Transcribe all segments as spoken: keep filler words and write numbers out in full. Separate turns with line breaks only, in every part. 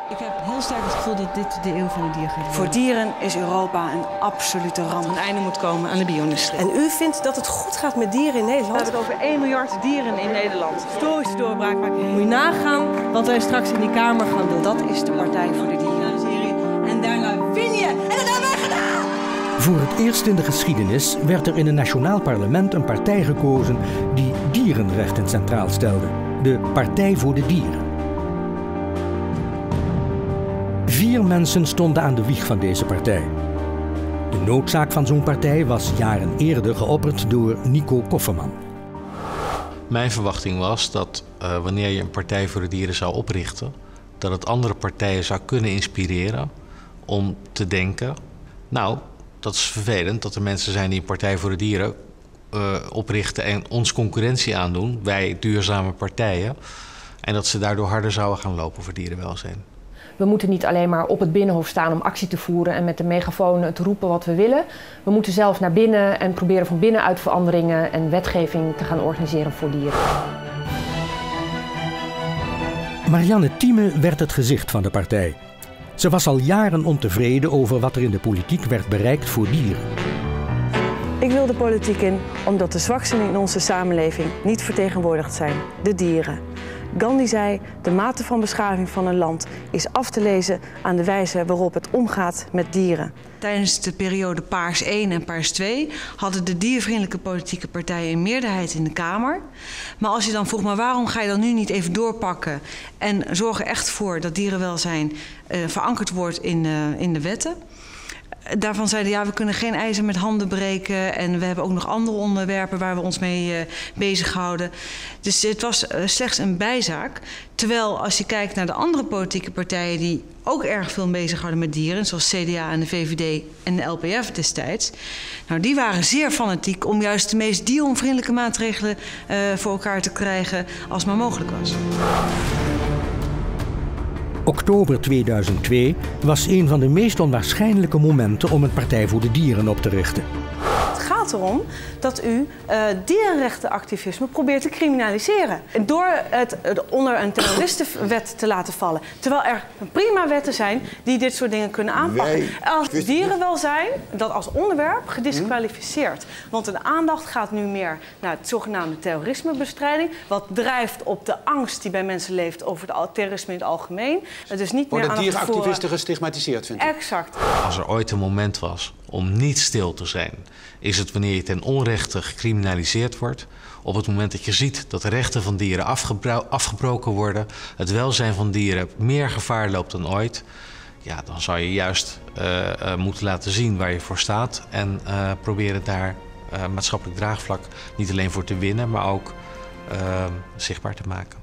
Ik heb heel sterk het gevoel dat dit de eeuw van het dier gaat worden.
Voor dieren is Europa een absolute ramp.
Een einde moet komen aan de bio-industrie.
En u vindt dat het goed gaat met dieren in Nederland?
We hebben het over één miljard dieren in Nederland. Historische doorbraak maken. Moet je nagaan wat wij straks in die Kamer gaan doen.
Dat is de Partij voor de Dieren.
En daarna win je. En dat hebben wij gedaan!
Voor het eerst in de geschiedenis werd er in een nationaal parlement een partij gekozen die dierenrechten centraal stelde. De Partij voor de Dieren. Vier mensen stonden aan de wieg van deze partij. De noodzaak van zo'n partij was jaren eerder geopperd door Nico Kofferman.
Mijn verwachting was dat uh, wanneer je een Partij voor de Dieren zou oprichten, dat het andere partijen zou kunnen inspireren om te denken, nou, dat is vervelend dat er mensen zijn die een Partij voor de Dieren uh, oprichten en ons concurrentie aandoen, wij duurzame partijen, en dat ze daardoor harder zouden gaan lopen voor dierenwelzijn.
We moeten niet alleen maar op het Binnenhof staan om actie te voeren en met de megafoon te roepen wat we willen. We moeten zelf naar binnen en proberen van binnenuit veranderingen en wetgeving te gaan organiseren voor dieren.
Marianne Thieme werd het gezicht van de partij. Ze was al jaren ontevreden over wat er in de politiek werd bereikt voor dieren.
Ik wil de politiek in omdat de zwaksten in onze samenleving niet vertegenwoordigd zijn, de dieren. Gandhi zei, de mate van beschaving van een land is af te lezen aan de wijze waarop het omgaat met dieren.
Tijdens de periode Paars één en Paars twee hadden de diervriendelijke politieke partijen een meerderheid in de Kamer. Maar als je dan vroeg, maar waarom ga je dan nu niet even doorpakken en zorg er echt voor dat dierenwelzijn uh, verankerd wordt in, uh, in de wetten? Daarvan zeiden ja, we kunnen geen ijzer met handen breken en we hebben ook nog andere onderwerpen waar we ons mee uh, bezighouden. Dus het was uh, slechts een bijzaak. Terwijl als je kijkt naar de andere politieke partijen die ook erg veel bezighouden met dieren, zoals C D A en de V V D en de L P F destijds, nou, die waren zeer fanatiek om juist de meest dieronvriendelijke maatregelen uh, voor elkaar te krijgen als maar mogelijk was.
Oktober tweeduizend twee was een van de meest onwaarschijnlijke momenten om een Partij voor de Dieren op te richten.
Het gaat erom dat u uh, dierenrechtenactivisme probeert te criminaliseren. Door het uh, onder een terroristenwet te laten vallen. Terwijl er prima wetten zijn die dit soort dingen kunnen aanpakken. Wij... Als dierenwelzijn, dat als onderwerp gedisqualificeerd. Want de aandacht gaat nu meer naar het zogenaamde terrorismebestrijding. Wat drijft op de angst die bij mensen leeft over het terrorisme in het algemeen. Dus niet meer
Worden dierenactivisten gestigmatiseerd, vindt u?
Exact.
Als er ooit een moment was om niet stil te zijn, is het wanneer je ten onrechte gecriminaliseerd wordt. Op het moment dat je ziet dat de rechten van dieren afgebroken worden, het welzijn van dieren meer gevaar loopt dan ooit, ja, dan zou je juist uh, uh, moeten laten zien waar je voor staat en uh, proberen daar uh, maatschappelijk draagvlak niet alleen voor te winnen, maar ook uh, zichtbaar te maken.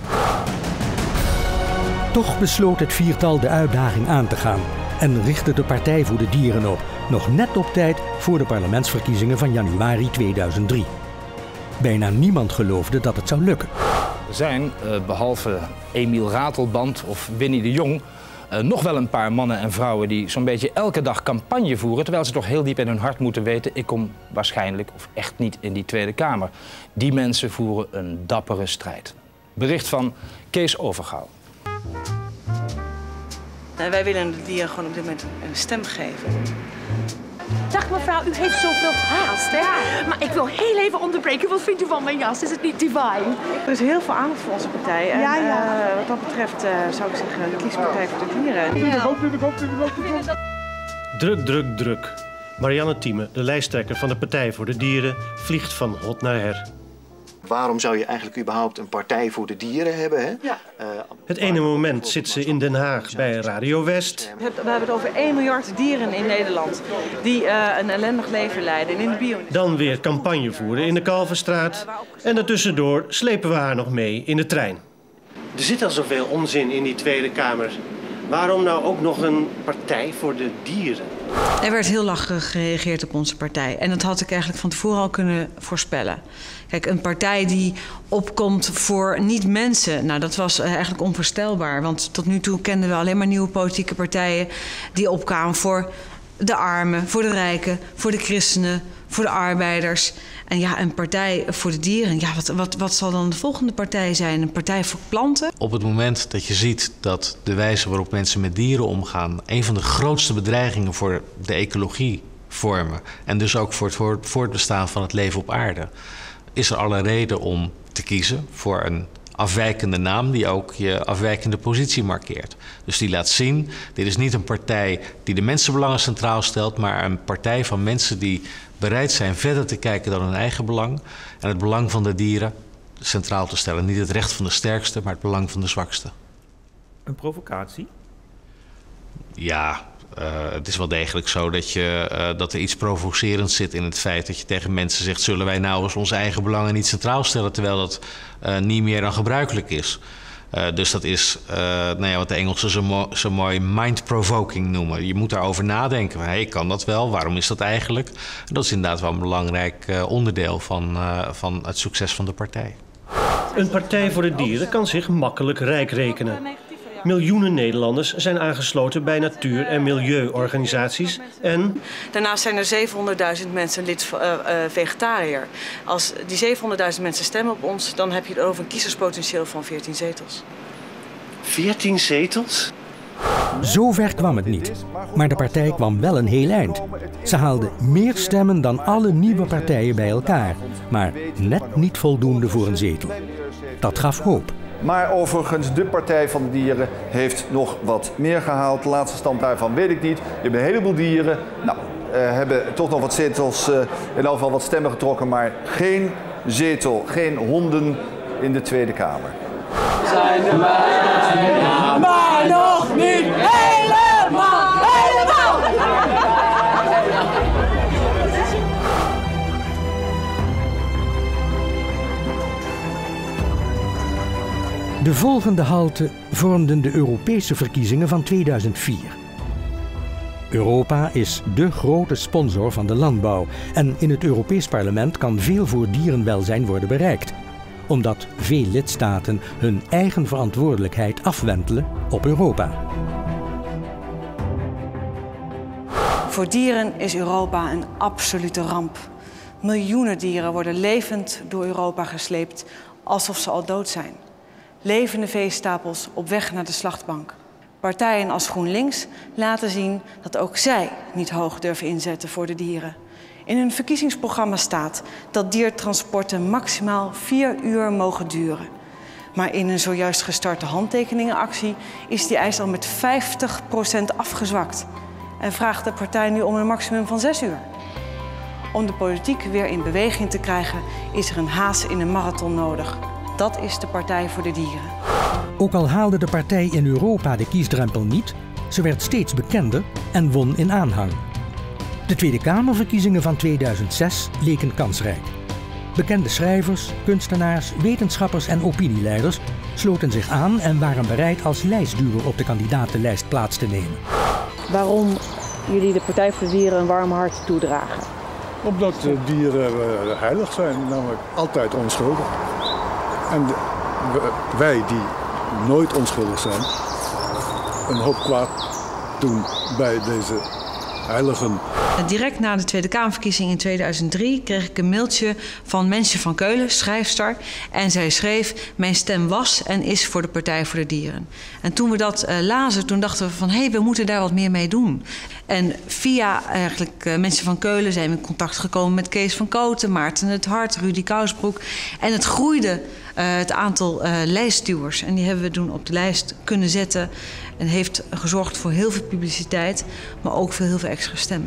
Toch besloot het viertal de uitdaging aan te gaan en richtte de Partij voor de Dieren op, nog net op tijd voor de parlementsverkiezingen van januari tweeduizend drie. Bijna niemand geloofde dat het zou lukken.
Er zijn, uh, behalve Emiel Ratelband of Winnie de Jong, uh, nog wel een paar mannen en vrouwen die zo'n beetje elke dag campagne voeren, terwijl ze toch heel diep in hun hart moeten weten, ik kom waarschijnlijk of echt niet in die Tweede Kamer. Die mensen voeren een dappere strijd. Bericht van Kees Overgouw.
En wij willen de dieren gewoon op dit moment een stem geven.
Dag mevrouw, u heeft zoveel haast, hè? Ja. Maar ik wil heel even onderbreken. Wat vindt u van mijn jas? Is het niet divine?
Er is heel veel aandacht voor onze partij. En ja, ja. Uh, wat dat betreft uh, zou ik zeggen, kies Partij voor de Dieren.
Ja. Druk, druk, druk. Marianne Thieme, de lijsttrekker van de Partij voor de Dieren, vliegt van hot naar her.
Waarom zou je eigenlijk überhaupt een Partij voor de Dieren hebben? Hè?
Ja.
Uh,
het ene moment zit ze in Den Haag bij Radio West.
We hebben het over één miljard dieren in Nederland die uh, een ellendig leven leiden in de bio.
Dan weer campagne voeren in de Kalverstraat. En daartussendoor slepen we haar nog mee in de trein. Er zit al zoveel onzin in die Tweede Kamer. Waarom nou ook nog een Partij voor de Dieren?
Er werd heel lachig gereageerd op onze partij. En dat had ik eigenlijk van tevoren al kunnen voorspellen. Kijk, een partij die opkomt voor niet-mensen, nou, dat was eigenlijk onvoorstelbaar. Want tot nu toe kenden we alleen maar nieuwe politieke partijen die opkwamen voor de armen, voor de rijken, voor de christenen, voor de arbeiders. En ja, een partij voor de dieren. Ja, wat, wat, wat zal dan de volgende partij zijn? Een partij voor planten?
Op het moment dat je ziet dat de wijze waarop mensen met dieren omgaan een van de grootste bedreigingen voor de ecologie vormen en dus ook voor het voortbestaan van het leven op aarde, is er alle reden om te kiezen voor een afwijkende naam die ook je afwijkende positie markeert. Dus die laat zien, dit is niet een partij die de mensenbelangen centraal stelt, maar een partij van mensen die bereid zijn verder te kijken dan hun eigen belang en het belang van de dieren centraal te stellen. Niet het recht van de sterkste, maar het belang van de zwakste.
Een provocatie?
Ja, uh, het is wel degelijk zo dat, je, uh, dat er iets provocerends zit in het feit dat je tegen mensen zegt, zullen wij nou eens onze eigen belangen niet centraal stellen, terwijl dat uh, niet meer dan gebruikelijk is. Uh, dus dat is uh, nou ja, wat de Engelsen zo, mo zo mooi mind-provoking noemen. Je moet daarover nadenken. Hé, hey, kan dat wel? Waarom is dat eigenlijk? En dat is inderdaad wel een belangrijk uh, onderdeel van, uh, van het succes van de partij.
Een partij voor de dieren kan zich makkelijk rijk rekenen. Miljoenen Nederlanders zijn aangesloten bij natuur- en milieuorganisaties en...
Daarnaast zijn er zevenhonderdduizend mensen lid uh, uh, vegetariër. Als die zevenhonderdduizend mensen stemmen op ons, dan heb je het over een kiezerspotentieel van veertien zetels.
veertien zetels?
Zover kwam het niet, maar de partij kwam wel een heel eind. Ze haalde meer stemmen dan alle nieuwe partijen bij elkaar, maar net niet voldoende voor een zetel. Dat gaf hoop.
Maar overigens, de Partij van de Dieren heeft nog wat meer gehaald. De laatste stand daarvan weet ik niet. Je hebt een heleboel dieren. Nou, uh, hebben toch nog wat zetels, uh, in elk geval wat stemmen getrokken, maar geen zetel, geen honden in de Tweede Kamer.
Zijn er bijna, maar nog niet helemaal, helemaal!
De volgende halte vormden de Europese verkiezingen van tweeduizend vier. Europa is dé grote sponsor van de landbouw en in het Europees Parlement kan veel voor dierenwelzijn worden bereikt, omdat veel lidstaten hun eigen verantwoordelijkheid afwentelen op Europa.
Voor dieren is Europa een absolute ramp. Miljoenen dieren worden levend door Europa gesleept alsof ze al dood zijn. Levende veestapels op weg naar de slachtbank. Partijen als GroenLinks laten zien dat ook zij niet hoog durven inzetten voor de dieren. In hun verkiezingsprogramma staat dat diertransporten maximaal vier uur mogen duren. Maar in een zojuist gestarte handtekeningenactie is die eis al met vijftig procent afgezwakt. En vraagt de partij nu om een maximum van zes uur. Om de politiek weer in beweging te krijgen is er een haas in een marathon nodig. Dat is de Partij voor de Dieren.
Ook al haalde de partij in Europa de kiesdrempel niet, ze werd steeds bekender en won in aanhang. De Tweede Kamerverkiezingen van tweeduizend zes leken kansrijk. Bekende schrijvers, kunstenaars, wetenschappers en opinieleiders sloten zich aan en waren bereid als lijstduwer op de kandidatenlijst plaats te nemen.
Waarom jullie de Partij voor de Dieren een warm hart toedragen?
Omdat de dieren uh, heilig zijn, namelijk altijd onschuldig. En de, wij die nooit onschuldig zijn, een hoop kwaad doen bij deze heiligen.
Direct na de Tweede Kamerverkiezing in tweeduizend drie kreeg ik een mailtje van Mensje van Keulen, schrijfster. En zij schreef, mijn stem was en is voor de Partij voor de Dieren. En toen we dat uh, lazen, toen dachten we van, hé, hey, we moeten daar wat meer mee doen. En via eigenlijk uh, Mensje van Keulen zijn we in contact gekomen met Kees van Kooten, Maarten het Hart, Rudy Kousbroek. En het groeide uh, het aantal uh, lijstduwers. En die hebben we toen op de lijst kunnen zetten. En heeft gezorgd voor heel veel publiciteit, maar ook voor heel veel extra stemmen.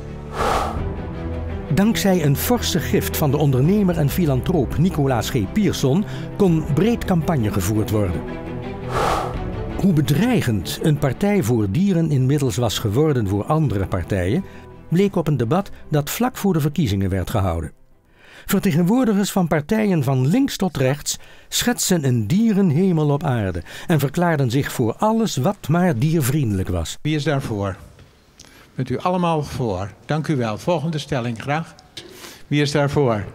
Dankzij een forse gift van de ondernemer en filantroop Nicolaas G. Pierson kon breed campagne gevoerd worden. Hoe bedreigend een partij voor dieren inmiddels was geworden voor andere partijen, bleek op een debat dat vlak voor de verkiezingen werd gehouden. Vertegenwoordigers van partijen van links tot rechts schetsen een dierenhemel op aarde en verklaarden zich voor alles wat maar diervriendelijk was.
Wie is daarvoor? Bent u allemaal voor? Dank u wel. Volgende stelling graag. Wie is daarvoor?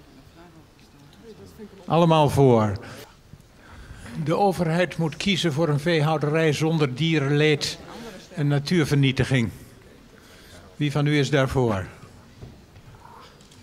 Allemaal voor. De overheid moet kiezen voor een veehouderij zonder dierenleed en natuurvernietiging. Wie van u is daarvoor?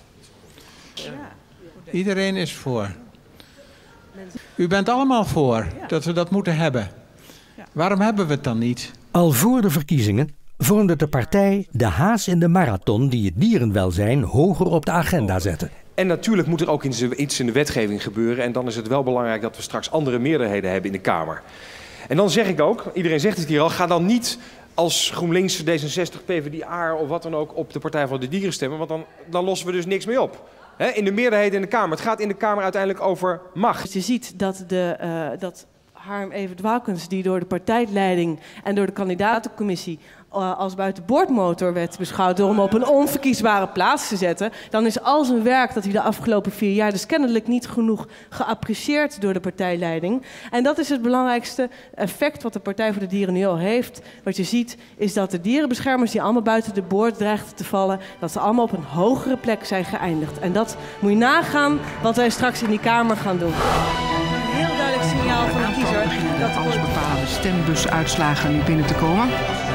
Iedereen is voor. U bent allemaal voor dat we dat moeten hebben. Waarom hebben we het dan niet?
Al voor de verkiezingen vormde de partij de haas in de marathon die het dierenwelzijn hoger op de agenda zette.
En natuurlijk moet er ook iets in de wetgeving gebeuren. En dan is het wel belangrijk dat we straks andere meerderheden hebben in de Kamer. En dan zeg ik ook, iedereen zegt het hier al, ga dan niet als GroenLinks, D zesenzestig, P v d A of wat dan ook op de Partij voor de Dieren stemmen. Want dan, dan lossen we dus niks mee op. He, in de meerderheid in de Kamer. Het gaat in de Kamer uiteindelijk over macht.
Je ziet dat, de, uh, dat Harm Evert Walkens, die door de partijleiding en door de kandidatencommissie uh, als buitenboordmotor werd beschouwd door hem op een onverkiesbare plaats te zetten, dan is al zijn werk dat hij de afgelopen vier jaar dus kennelijk niet genoeg geapprecieerd door de partijleiding. En dat is het belangrijkste effect wat de Partij voor de Dieren nu al heeft. Wat je ziet is dat de dierenbeschermers die allemaal buiten de boord dreigden te vallen, dat ze allemaal op een hogere plek zijn geëindigd. En dat moet je nagaan wat wij straks in die Kamer gaan doen. Een heel duidelijk signaal van de kiezer dat
alles bepaalde stembusuitslagen nu binnen te komen.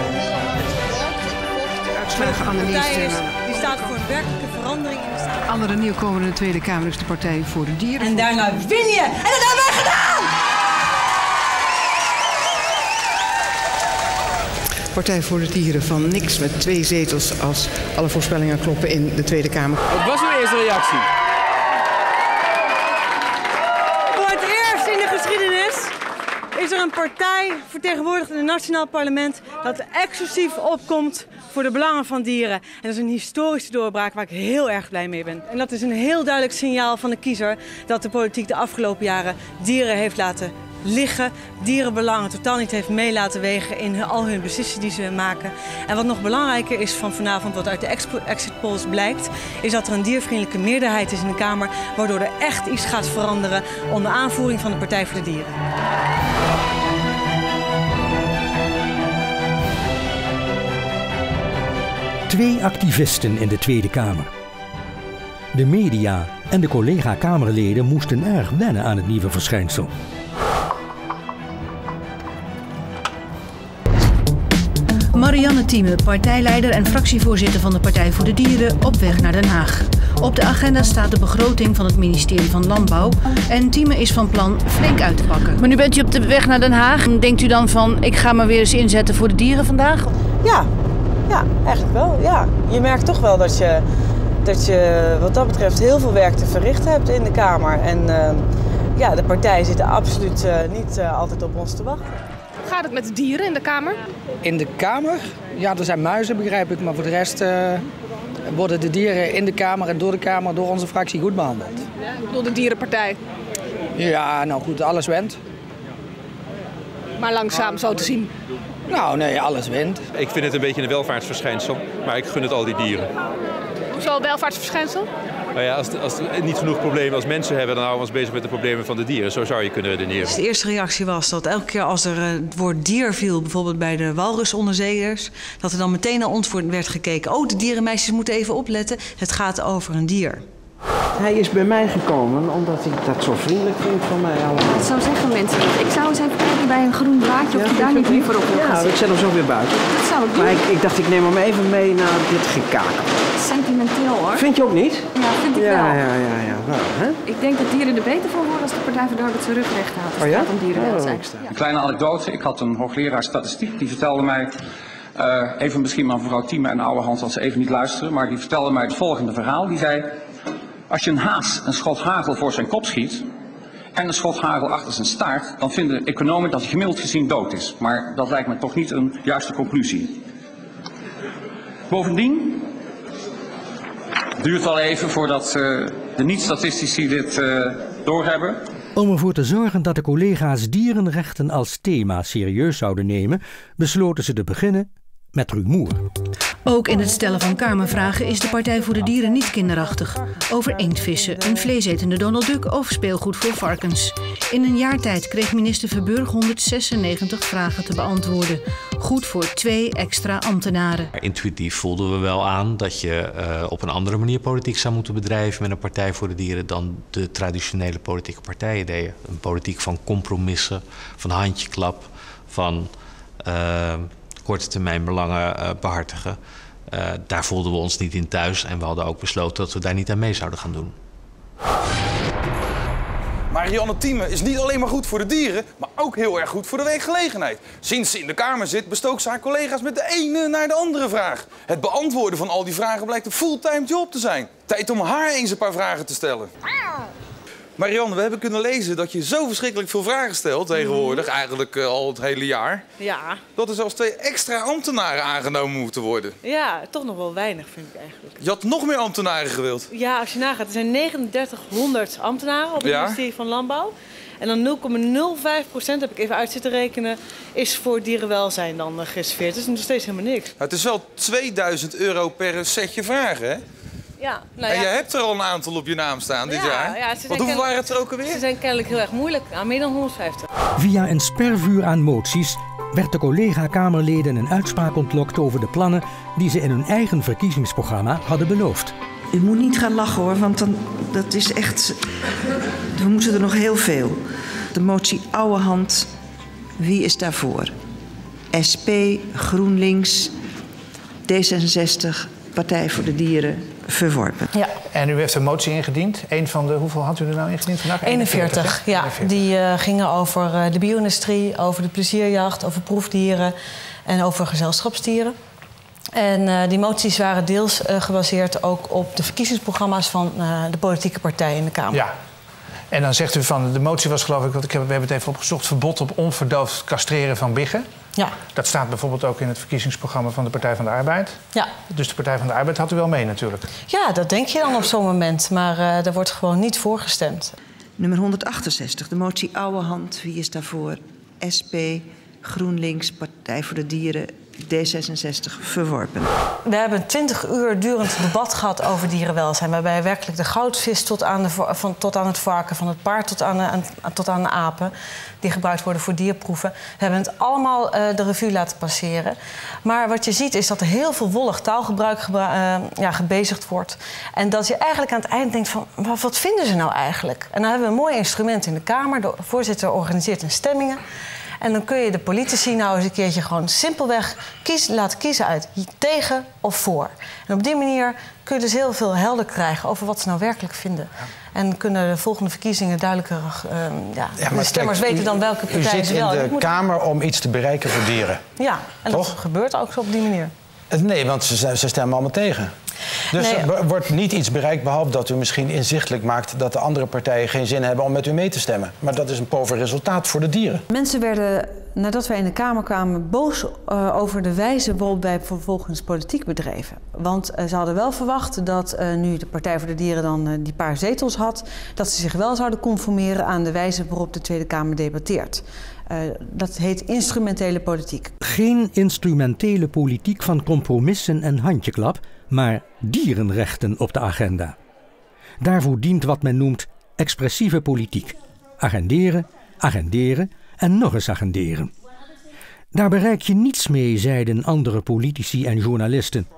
Uitslagen aan de nieuwste.
Die staat voor een werkelijke verandering in de staat.
Andere nieuwkomende Tweede Kamer is de Partij voor de Dieren.
En daarna win je! En dat hebben wij gedaan!
Partij voor de Dieren van niks met twee zetels als alle voorspellingen kloppen in de Tweede Kamer.
Wat was uw eerste reactie?
Voor het eerst in de geschiedenis is er een partij vertegenwoordigd in het Nationaal Parlement dat exclusief opkomt voor de belangen van dieren. En dat is een historische doorbraak waar ik heel erg blij mee ben. En dat is een heel duidelijk signaal van de kiezer dat de politiek de afgelopen jaren dieren heeft laten liggen, dierenbelangen totaal niet heeft mee laten wegen in al hun beslissingen die ze maken. En wat nog belangrijker is van vanavond, wat uit de exit polls blijkt, is dat er een diervriendelijke meerderheid is in de Kamer, waardoor er echt iets gaat veranderen onder aanvoering van de Partij voor de Dieren.
Twee activisten in de Tweede Kamer. De media en de collega-Kamerleden moesten erg wennen aan het nieuwe verschijnsel.
Marianne Thieme, partijleider en fractievoorzitter van de Partij voor de Dieren, op weg naar Den Haag. Op de agenda staat de begroting van het ministerie van Landbouw en Thieme is van plan flink uit te pakken.
Maar nu bent u op de weg naar Den Haag. Denkt u dan van, ik ga me weer eens inzetten voor de dieren vandaag?
Ja, ja, eigenlijk wel. Ja. Je merkt toch wel dat je, dat je wat dat betreft heel veel werk te verrichten hebt in de Kamer. En uh, ja, de partijen zitten absoluut uh, niet uh, altijd op ons te wachten.
Hoe gaat het met de dieren in de Kamer?
In de Kamer? Ja, er zijn muizen, begrijp ik. Maar voor de rest uh, worden de dieren in de Kamer en door de Kamer, door onze fractie goed behandeld.
Door de Dierenpartij?
Ja, nou goed, alles wint.
Maar langzaam zo te zien?
Nou, nee, alles wint.
Ik vind het een beetje een welvaartsverschijnsel, maar ik gun het al die dieren.
Hoezo welvaartsverschijnsel?
Nou ja, als, als we niet genoeg problemen als mensen hebben, dan houden we ons bezig met de problemen van de dieren. Zo zou je kunnen redeneren.
Dus de eerste reactie was dat elke keer als er het woord dier viel, bijvoorbeeld bij de walrusonderzeeërs, dat er dan meteen naar ons werd gekeken. Oh, de dierenmeisjes moeten even opletten. Het gaat over een dier.
Hij is bij mij gekomen omdat ik dat zo vriendelijk vind van mij allemaal.
Dat zou zeggen mensen. Ik zou eens even kijken bij een groen blaadje of ja, je daar niet liever op wil gaan
zitten. Ja, ik zet hem zo weer buiten.
Dat zou ik doen.
Maar ik, ik dacht ik neem hem even mee naar dit gekakel.
Sentimenteel hoor.
Vind je ook niet?
Ja, vind ik
ja,
wel.
Ja, ja, ja. Nou, hè?
Ik denk dat dieren er beter voor worden als de Partij voor de Arbeid zijn rug recht houdt. Als
oh, ja?
het gaat om dierenwelzijn.
Oh,
ja.
Een kleine anekdote. Ik had een hoogleraar statistiek die vertelde mij, uh, even misschien maar mevrouw Thieme en oude Hans als ze even niet luisteren, maar die vertelde mij het volgende verhaal. Die zei, als je een haas een schot hagel voor zijn kop schiet en een schot hagel achter zijn staart, dan vinden economen dat hij gemiddeld gezien dood is. Maar dat lijkt me toch niet een juiste conclusie. Bovendien duurt wel even voordat uh, de niet-statistici dit uh, doorhebben.
Om ervoor te zorgen dat de collega's dierenrechten als thema serieus zouden nemen, besloten ze te beginnen met rumoer.
Ook in het stellen van Kamervragen is de Partij voor de Dieren niet kinderachtig. Over inktvissen, een vleesetende Donald Duck of speelgoed voor varkens. In een jaar tijd kreeg minister Verburg honderdzesennegentig vragen te beantwoorden. Goed voor twee extra ambtenaren.
Intuïtief voelden we wel aan dat je uh, op een andere manier politiek zou moeten bedrijven met een Partij voor de Dieren dan de traditionele politieke partijen deden. Een politiek van compromissen, van handjeklap, van Uh, korte termijn belangen uh, behartigen. Uh, daar voelden we ons niet in thuis en we hadden ook besloten dat we daar niet aan mee zouden gaan doen.
Marianne Thieme is niet alleen maar goed voor de dieren, maar ook heel erg goed voor de werkgelegenheid. Sinds ze in de Kamer zit, bestookt ze haar collega's met de ene naar de andere vraag. Het beantwoorden van al die vragen blijkt een fulltime job te zijn. Tijd om haar eens een paar vragen te stellen. Marianne, we hebben kunnen lezen dat je zo verschrikkelijk veel vragen stelt tegenwoordig, eigenlijk uh, al het hele jaar.
Ja. Dat
er zelfs twee extra ambtenaren aangenomen moeten worden.
Ja, toch nog wel weinig vind ik eigenlijk.
Je had nog meer ambtenaren gewild.
Ja, als je nagaat, er zijn negenendertighonderd ambtenaren op het
ja.
ministerie van Landbouw. En dan nul komma nul vijf procent, heb ik even uit zitten rekenen, is voor dierenwelzijn dan uh, gereserveerd. Dat is nog steeds helemaal niks.
Het is wel tweeduizend euro per setje vragen, hè?
Ja, nou
en
ja.
je hebt er al een aantal op je naam staan dit
ja,
jaar.
Ja,
Want hoeveel waren het er ook alweer?
Ze zijn kennelijk heel erg moeilijk. Nou, meer dan honderdvijftig.
Via een spervuur aan moties werd de collega-Kamerleden een uitspraak ontlokt over de plannen die ze in hun eigen verkiezingsprogramma hadden beloofd.
U moet niet gaan lachen hoor, want dan, dat is echt... We moeten er nog heel veel. De motie Ouwehand, wie is daarvoor? S P, GroenLinks, D zesenzestig, Partij voor de Dieren, verworpen.
Ja. En u heeft een motie ingediend. Een van de, hoeveel had u er nou ingediend vandaag?
eenenveertig, eenenveertig ja. eenenveertig. Die uh, gingen over uh, de bio-industrie, over de plezierjacht, over proefdieren en over gezelschapsdieren. En uh, die moties waren deels uh, gebaseerd ook op de verkiezingsprogramma's van uh, de politieke partijen in de Kamer.
Ja. En dan zegt u van, de motie was geloof ik, want ik heb, we hebben het even opgezocht, verbod op onverdoofd castreren van biggen.
Ja.
Dat staat bijvoorbeeld ook in het verkiezingsprogramma van de Partij van de Arbeid.
Ja.
Dus de Partij van de Arbeid had u wel mee natuurlijk.
Ja, dat denk je dan op zo'n moment, maar uh, daar wordt gewoon niet voor gestemd.
Nummer honderdachtenzestig, de motie Ouwehand, wie is daarvoor? S P, GroenLinks, Partij voor de Dieren, D zesenzestig, verworpen.
We hebben een twintig uur durend debat gehad over dierenwelzijn, waarbij werkelijk de goudvis tot aan, de, van, tot aan het varken, van het paard tot aan, de, aan, tot aan de apen, die gebruikt worden voor dierproeven. We hebben het allemaal uh, de revue laten passeren. Maar wat je ziet is dat er heel veel wollig taalgebruik gebru- uh, ja, gebezigd wordt. En dat je eigenlijk aan het eind denkt van, wat vinden ze nou eigenlijk? En dan hebben we een mooi instrument in de Kamer. De voorzitter organiseert een stemmingen. En dan kun je de politici nou eens een keertje gewoon simpelweg kies, laten kiezen uit tegen of voor. En op die manier kun je dus heel veel helder krijgen over wat ze nou werkelijk vinden. Ja. En kunnen de volgende verkiezingen duidelijker... Uh, ja, ja, de stemmers kijk, weten dan welke partij ze wel.
U zit in de Kamer om iets te bereiken voor dieren.
Ja, en Toch? dat gebeurt ook zo op die manier.
Nee, want ze, ze stemmen allemaal tegen. Dus nee. er wordt niet iets bereikt behalve dat u misschien inzichtelijk maakt dat de andere partijen geen zin hebben om met u mee te stemmen. Maar dat is een pover resultaat voor de dieren.
Mensen werden, nadat wij in de Kamer kwamen, boos uh, over de wijze waarop wij vervolgens politiek bedreven. Want uh, ze hadden wel verwacht dat uh, nu de Partij voor de Dieren dan uh, die paar zetels had, dat ze zich wel zouden conformeren aan de wijze waarop de Tweede Kamer debatteert. Uh, dat heet instrumentele politiek.
Geen instrumentele politiek van compromissen en handjeklap, maar dierenrechten op de agenda. Daarvoor dient wat men noemt expressieve politiek. Agenderen, agenderen en nog eens agenderen. Daar bereik je niets mee, zeiden andere politici en journalisten.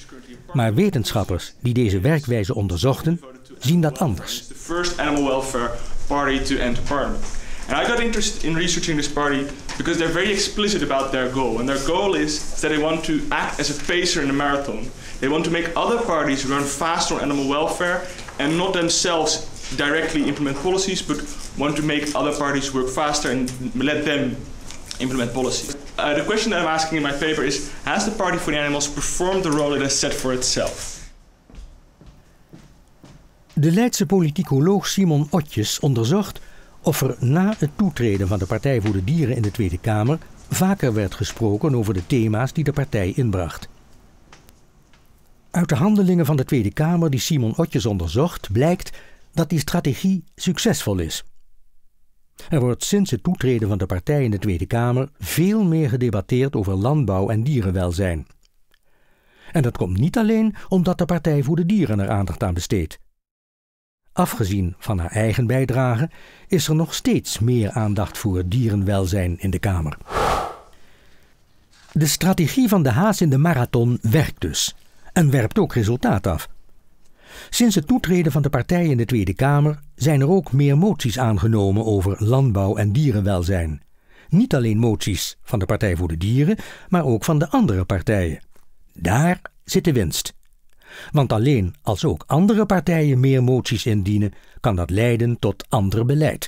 Maar wetenschappers die deze werkwijze onderzochten, zien dat anders.
The first animal welfare party to enter parliament. And I got interested in researching this party because they're very explicit about their goal. And their goal is that they want to act as a pacer in a marathon. They want to make other parties run faster on animal welfare and not themselves directly implement policies, but want to make other parties work faster and let them implement policies. Uh, the question that I'm asking in my paper is, has the Party for the Animals performed the role it has set for itself?
De Leidse politicoloog Simon Otjes onderzocht of er na het toetreden van de Partij voor de Dieren in de Tweede Kamer vaker werd gesproken over de thema's die de partij inbracht. Uit de handelingen van de Tweede Kamer die Simon Otjes onderzocht blijkt dat die strategie succesvol is. Er wordt sinds het toetreden van de partij in de Tweede Kamer veel meer gedebatteerd over landbouw en dierenwelzijn. En dat komt niet alleen omdat de Partij voor de Dieren er aandacht aan besteedt. Afgezien van haar eigen bijdrage is er nog steeds meer aandacht voor dierenwelzijn in de Kamer. De strategie van de haas in de marathon werkt dus en werpt ook resultaat af. Sinds het toetreden van de partij in de Tweede Kamer zijn er ook meer moties aangenomen over landbouw en dierenwelzijn. Niet alleen moties van de Partij voor de Dieren, maar ook van de andere partijen. Daar zit de winst. Want alleen als ook andere partijen meer moties indienen, kan dat leiden tot ander beleid.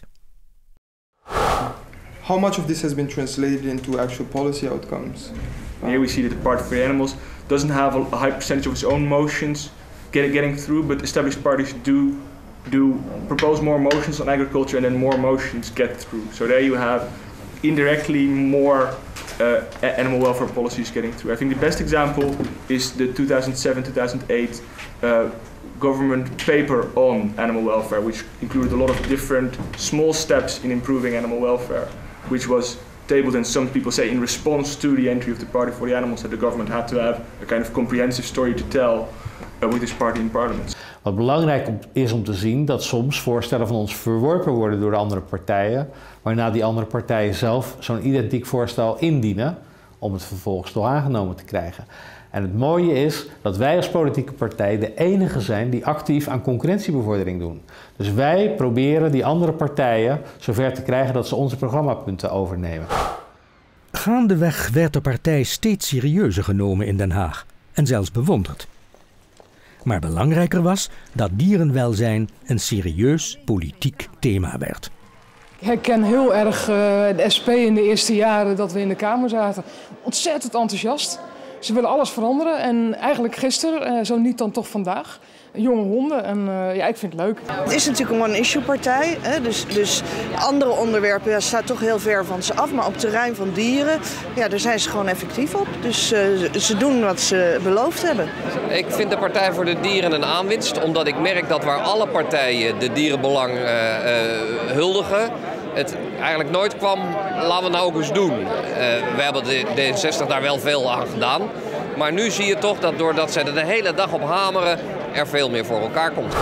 How much of this has been translated into actual policy outcomes?
Here we see that the Party for the Animals doesn't have a high percentage of its own motions get, getting through, but established parties do do propose more motions on agriculture and then more motions get through. So there you have indirectly more uh, animal welfare policies getting through. I think the best example is the two thousand seven two thousand eight uh, government paper on animal welfare, which included a lot of different small steps in improving animal welfare, which was tabled, and some people say in response to the entry of the Party for the Animals, that the government had to have a kind of comprehensive story to tell uh, with this party in parliament.
Wat belangrijk is om te zien dat soms voorstellen van ons verworpen worden door de andere partijen, waarna die andere partijen zelf zo'n identiek voorstel indienen om het vervolgens toch aangenomen te krijgen. En het mooie is dat wij als politieke partij de enige zijn die actief aan concurrentiebevordering doen. Dus wij proberen die andere partijen zover te krijgen dat ze onze programmapunten overnemen.
Gaandeweg werd de partij steeds serieuzer genomen in Den Haag en zelfs bewonderd. Maar belangrijker was dat dierenwelzijn een serieus politiek thema werd.
Ik herken heel erg uh, de S P in de eerste jaren dat we in de Kamer zaten. Ontzettend enthousiast. Ze willen alles veranderen en eigenlijk gisteren, uh, zo niet dan toch vandaag. Jonge honden en uh, ja, ik vind het leuk.
Het is natuurlijk een one-issue partij, hè? Dus, dus andere onderwerpen ja, staan toch heel ver van ze af. Maar op het terrein van dieren, ja, daar zijn ze gewoon effectief op. Dus uh, ze doen wat ze beloofd hebben.
Ik vind de Partij voor de Dieren een aanwinst, omdat ik merk dat waar alle partijen de dierenbelang uh, uh, huldigen, het eigenlijk nooit kwam, laten we nou ook eens doen. Uh, we hebben de D zesenzestig daar wel veel aan gedaan. Maar nu zie je toch dat doordat zij er de hele dag op hameren, er veel meer voor elkaar komt.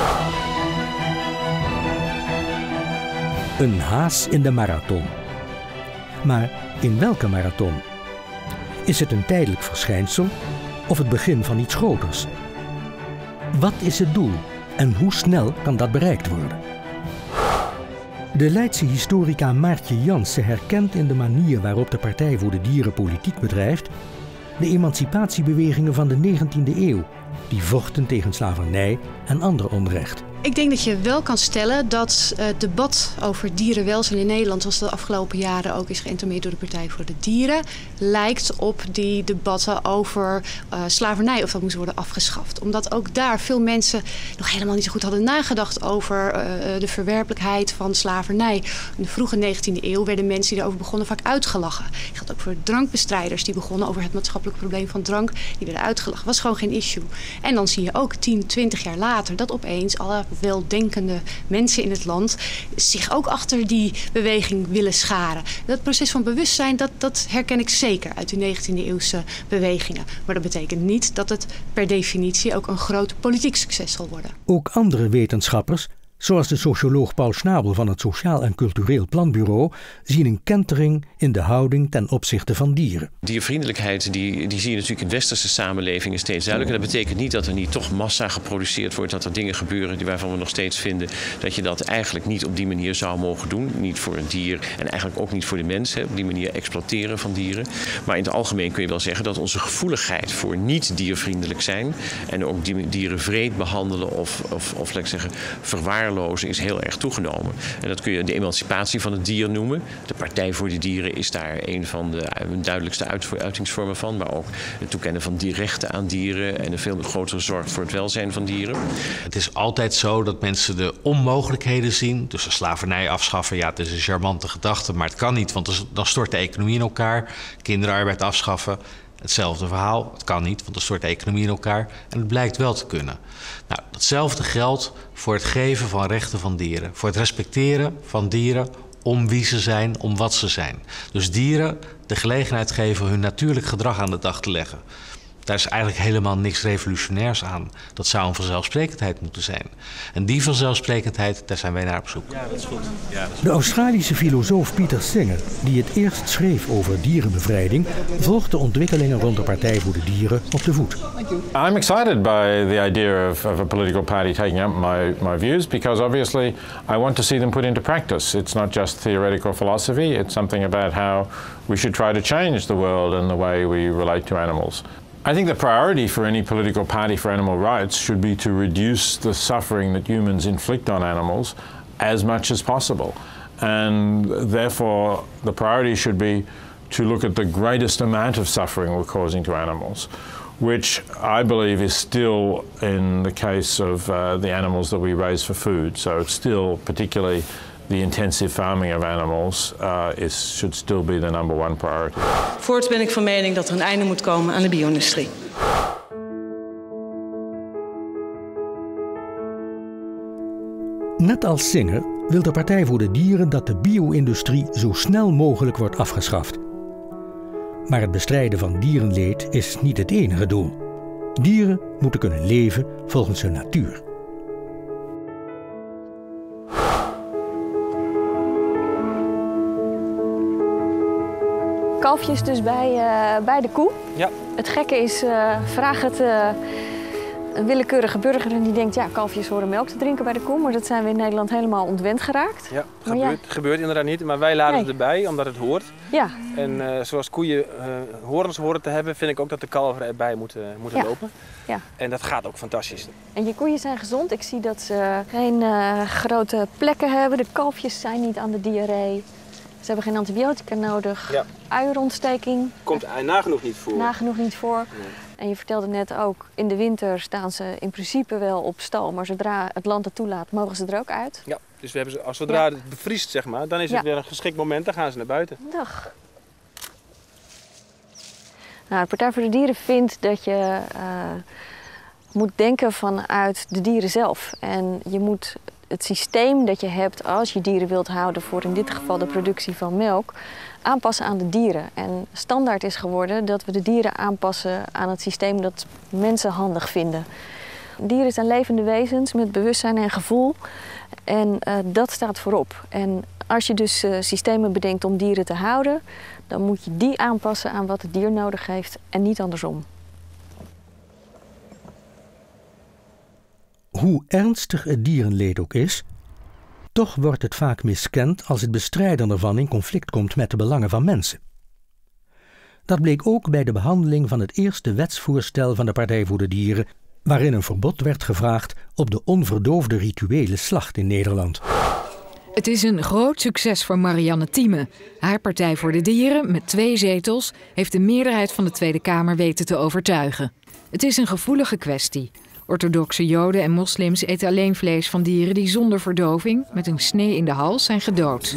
Een haas in de marathon. Maar in welke marathon? Is het een tijdelijk verschijnsel of het begin van iets groters? Wat is het doel en hoe snel kan dat bereikt worden? De Leidse historica Maartje Jansen herkent in de manier waarop de Partij voor de Dieren politiek bedrijft de emancipatiebewegingen van de negentiende eeuw, die vochten tegen slavernij en ander onrecht.
Ik denk dat je wel kan stellen dat het debat over dierenwelzijn in Nederland, zoals de afgelopen jaren ook is geïntermeerd door de Partij voor de Dieren, lijkt op die debatten over uh, slavernij, of dat moest worden afgeschaft. Omdat ook daar veel mensen nog helemaal niet zo goed hadden nagedacht over uh, de verwerpelijkheid van slavernij. In de vroege negentiende eeuw werden mensen die daarover begonnen vaak uitgelachen. Dat geldt ook voor drankbestrijders die begonnen over het maatschappelijk probleem van drank. Die werden uitgelachen. Dat was gewoon geen issue. En dan zie je ook tien, twintig jaar later dat opeens alle weldenkende mensen in het land zich ook achter die beweging willen scharen. Dat proces van bewustzijn, dat, dat herken ik zeker uit die negentiende eeuwse bewegingen. Maar dat betekent niet dat het per definitie ook een groot politiek succes zal worden.
Ook andere wetenschappers, zoals de socioloog Paul Schnabel van het Sociaal en Cultureel Planbureau, zien een kentering in de houding ten opzichte van dieren.
Diervriendelijkheid die, die zie je natuurlijk in westerse samenlevingen steeds duidelijker. Dat betekent niet dat er niet toch massa geproduceerd wordt, dat er dingen gebeuren die waarvan we nog steeds vinden dat je dat eigenlijk niet op die manier zou mogen doen. Niet voor een dier en eigenlijk ook niet voor de mens, hè, op die manier exploiteren van dieren. Maar in het algemeen kun je wel zeggen dat onze gevoeligheid voor niet diervriendelijk zijn en ook die dieren wreed behandelen of, of, of laat ik zeggen, verwaarlozen is heel erg toegenomen. En dat kun je de emancipatie van het dier noemen. De Partij voor de Dieren is daar een van de duidelijkste uitingsvormen van. Maar ook het toekennen van die rechten aan dieren en een veel grotere zorg voor het welzijn van dieren.
Het is altijd zo dat mensen de onmogelijkheden zien. Dus de slavernij afschaffen, ja, het is een charmante gedachte, maar het kan niet, want dan stort de economie in elkaar. Kinderarbeid afschaffen. Hetzelfde verhaal, het kan niet, want dan stort de economie in elkaar en het blijkt wel te kunnen. Nou, datzelfde geldt voor het geven van rechten van dieren. Voor het respecteren van dieren om wie ze zijn, om wat ze zijn. Dus dieren de gelegenheid geven hun natuurlijk gedrag aan de dag te leggen. Daar is eigenlijk helemaal niks revolutionairs aan. Dat zou een vanzelfsprekendheid moeten zijn. En die vanzelfsprekendheid, daar zijn wij naar op zoek.
Ja, dat is goed. Ja, dat is goed.
De Australische filosoof Peter Singer, die het eerst schreef over dierenbevrijding, volgt de ontwikkelingen rond de Partij voor de Dieren op de voet.
I'm excited by the idea of, of a political party taking up my, my views because obviously I want to see them put into practice. It's not just theoretical philosophy, it's something about how we should try to change the world and the way we relate to animals. I think the priority for any political party for animal rights should be to reduce the suffering that humans inflict on animals as much as possible. And therefore, the priority should be to look at the greatest amount of suffering we're causing to animals, which I believe is still in the case of uh, the animals that we raise for food. So it's still, particularly the intensive farming of animals, uh, is, should still be the number one priority.
Voorts ben ik van mening dat er een einde moet komen aan de bio-industrie.
Net als Singer wil de Partij voor de Dieren dat de bio-industrie zo snel mogelijk wordt afgeschaft. Maar het bestrijden van dierenleed is niet het enige doel. Dieren moeten kunnen leven volgens hun natuur.
Kalfjes dus bij, uh, bij de koe.
Ja.
Het gekke is, uh, vraag het uh, een willekeurige burger en die denkt, ja, kalfjes horen melk te drinken bij de koe. Maar dat zijn we in Nederland helemaal ontwend geraakt.
Ja, het gebeurt, ja. gebeurt inderdaad niet, maar wij laden nee. het erbij omdat het hoort.
Ja.
En uh, zoals koeien uh, horens horen te hebben, vind ik ook dat de kalveren erbij moeten, moeten ja. lopen.
Ja.
En dat gaat ook fantastisch.
En je koeien zijn gezond. Ik zie dat ze geen uh, grote plekken hebben. De kalfjes zijn niet aan de diarree. Ze hebben geen antibiotica nodig.
Ja. Uierontsteking. Komt nagenoeg niet voor.
Nagenoeg niet voor.
Nee.
En je vertelde net ook, in de winter staan ze in principe wel op stal. Maar zodra het land het toelaat, mogen ze er ook uit.
Ja, dus we hebben ze, als zodra ja. het bevriest, zeg maar, dan is het ja. weer een geschikt moment. Dan gaan ze naar buiten.
Dag. Nou, de Partij voor de Dieren vindt dat je uh, moet denken vanuit de dieren zelf. En je moet het systeem dat je hebt als je dieren wilt houden voor in dit geval de productie van melk, aanpassen aan de dieren. En standaard is geworden dat we de dieren aanpassen aan het systeem dat mensen handig vinden. Dieren zijn levende wezens met bewustzijn en gevoel en uh, dat staat voorop. En als je dus uh, systemen bedenkt om dieren te houden, dan moet je die aanpassen aan wat het dier nodig heeft en niet andersom.
Hoe ernstig het dierenleed ook is, toch wordt het vaak miskend als het bestrijden ervan in conflict komt met de belangen van mensen. Dat bleek ook bij de behandeling van het eerste wetsvoorstel van de Partij voor de Dieren, waarin een verbod werd gevraagd op de onverdoofde rituele slacht in Nederland.
Het is een groot succes voor Marianne Thieme. Haar Partij voor de Dieren, met twee zetels, heeft de meerderheid van de Tweede Kamer weten te overtuigen. Het is een gevoelige kwestie. Orthodoxe Joden en moslims eten alleen vlees van dieren die zonder verdoving, met een snee in de hals, zijn gedood.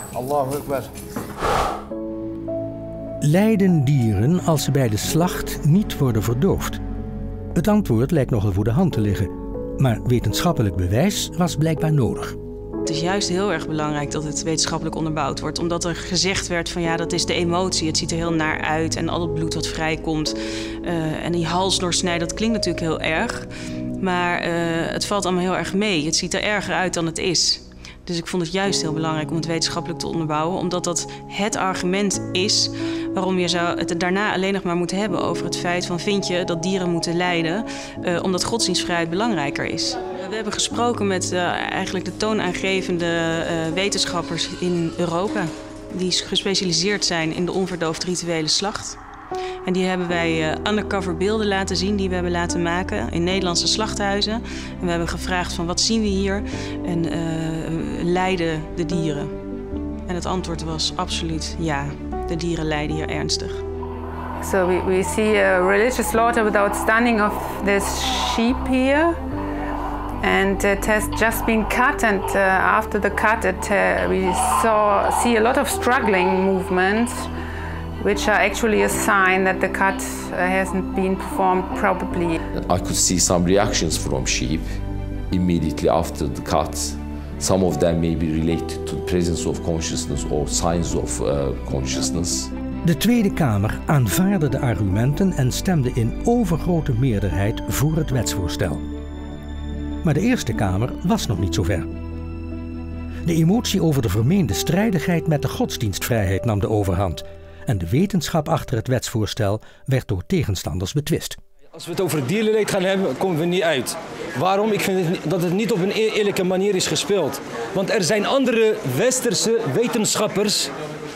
Lijden dieren als ze bij de slacht niet worden verdoofd? Het antwoord lijkt nogal voor de hand te liggen, maar wetenschappelijk bewijs was blijkbaar nodig.
Het is juist heel erg belangrijk dat het wetenschappelijk onderbouwd wordt. Omdat er gezegd werd van ja, dat is de emotie. Het ziet er heel naar uit en al het bloed wat vrijkomt. Uh, en die halsdoorsnij, dat klinkt natuurlijk heel erg. Maar uh, het valt allemaal heel erg mee. Het ziet er erger uit dan het is. Dus ik vond het juist heel belangrijk om het wetenschappelijk te onderbouwen. Omdat dat het argument is waarom je zou het daarna alleen nog maar moeten hebben over het feit van vind je dat dieren moeten lijden. Uh, omdat godsdienstvrijheid belangrijker is. We hebben gesproken met uh, eigenlijk de toonaangevende uh, wetenschappers in Europa. Die gespecialiseerd zijn in de onverdoofd rituele slacht. En die hebben wij uh, undercover beelden laten zien die we hebben laten maken in Nederlandse slachthuizen. En we hebben gevraagd van wat zien we hier en uh, lijden de dieren? En het antwoord was absoluut ja, de dieren lijden hier ernstig.
So we, we see a religious slaughter without stunning of this sheep here. And it has just been cut, and uh, after the cut it, uh, we saw, see a lot of struggling movements, which are actually a sign that the cut uh, hasn't been performed properly.
I could see some reactions from sheep immediately after the cut. Some of them may be related to the presence of consciousness or signs of uh, consciousness.
De Tweede Kamer aanvaarde de argumenten en stemde in overgrote meerderheid voor het wetsvoorstel. Maar de Eerste Kamer was nog niet zover. De emotie over de vermeende strijdigheid met de godsdienstvrijheid nam de overhand. En de wetenschap achter het wetsvoorstel werd door tegenstanders betwist.
Als we het over het dierenleed gaan hebben, komen we niet uit. Waarom? Ik vind dat het niet op een eerlijke manier is gespeeld. Want er zijn andere westerse wetenschappers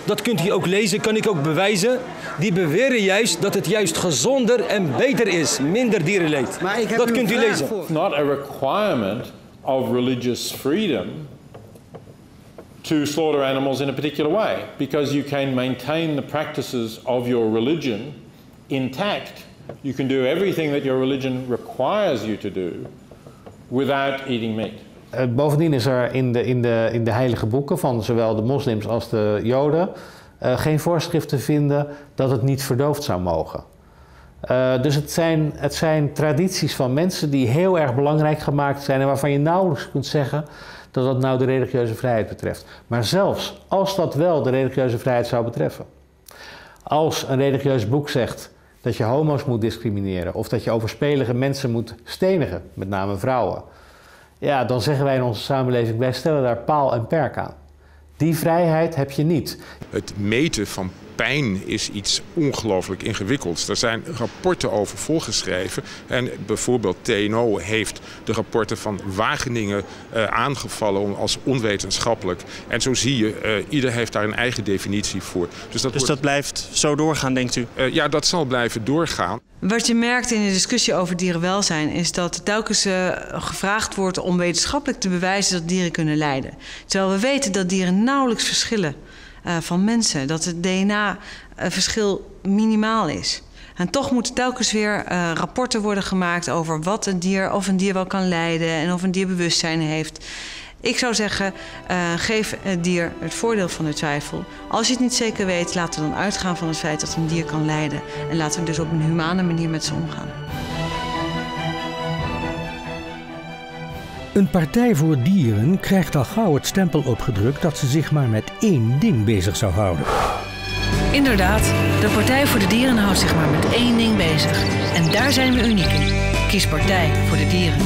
dat kunt u ook lezen, kan ik ook bewijzen. Die beweren juist dat het juist gezonder en beter is. Minder dierenleed.
Maar ik heb
dat kunt u lezen.
It's not a requirement of religious freedom to slaughter animals in a particular way, because you can maintain the practices of your religion intact. You can do everything that your religion requires you to do without eating meat.
Uh, bovendien is er in de, in, de, in de heilige boeken van zowel de moslims als de joden uh, geen voorschrift te vinden dat het niet verdoofd zou mogen. Uh, dus het zijn, het zijn tradities van mensen die heel erg belangrijk gemaakt zijn en waarvan je nauwelijks kunt zeggen dat dat nou de religieuze vrijheid betreft. Maar zelfs als dat wel de religieuze vrijheid zou betreffen. Als een religieus boek zegt dat je homo's moet discrimineren of dat je overspelige mensen moet stenigen, met name vrouwen. Ja, dan zeggen wij in onze samenleving, wij stellen daar paal en perk aan. Die vrijheid heb je niet.
Het meten van pijn is iets ongelooflijk ingewikkelds. Er zijn rapporten over volgeschreven. En bijvoorbeeld T N O heeft de rapporten van Wageningen uh, aangevallen als onwetenschappelijk. En zo zie je, uh, ieder heeft daar een eigen definitie voor. Dus dat,
dus
wordt...
dat blijft zo doorgaan, denkt u?
Uh, ja, dat zal blijven doorgaan.
Wat je merkt in de discussie over dierenwelzijn is dat telkens uh, gevraagd wordt om wetenschappelijk te bewijzen dat dieren kunnen lijden. Terwijl we weten dat dieren nauwelijks verschillen uh, van mensen. Dat het D N A-verschil minimaal is. En toch moeten telkens weer uh, rapporten worden gemaakt over wat een dier, of een dier wel kan lijden en of een dier bewustzijn heeft. Ik zou zeggen, uh, geef het dier het voordeel van de twijfel. Als je het niet zeker weet, laten we dan uitgaan van het feit dat een dier kan lijden. En laten we dus op een humane manier met ze omgaan.
Een partij voor dieren krijgt al gauw het stempel opgedrukt dat ze zich maar met één ding bezig zou houden.
Inderdaad, de Partij voor de Dieren houdt zich maar met één ding bezig. En daar zijn we uniek in. Kies Partij voor de Dieren.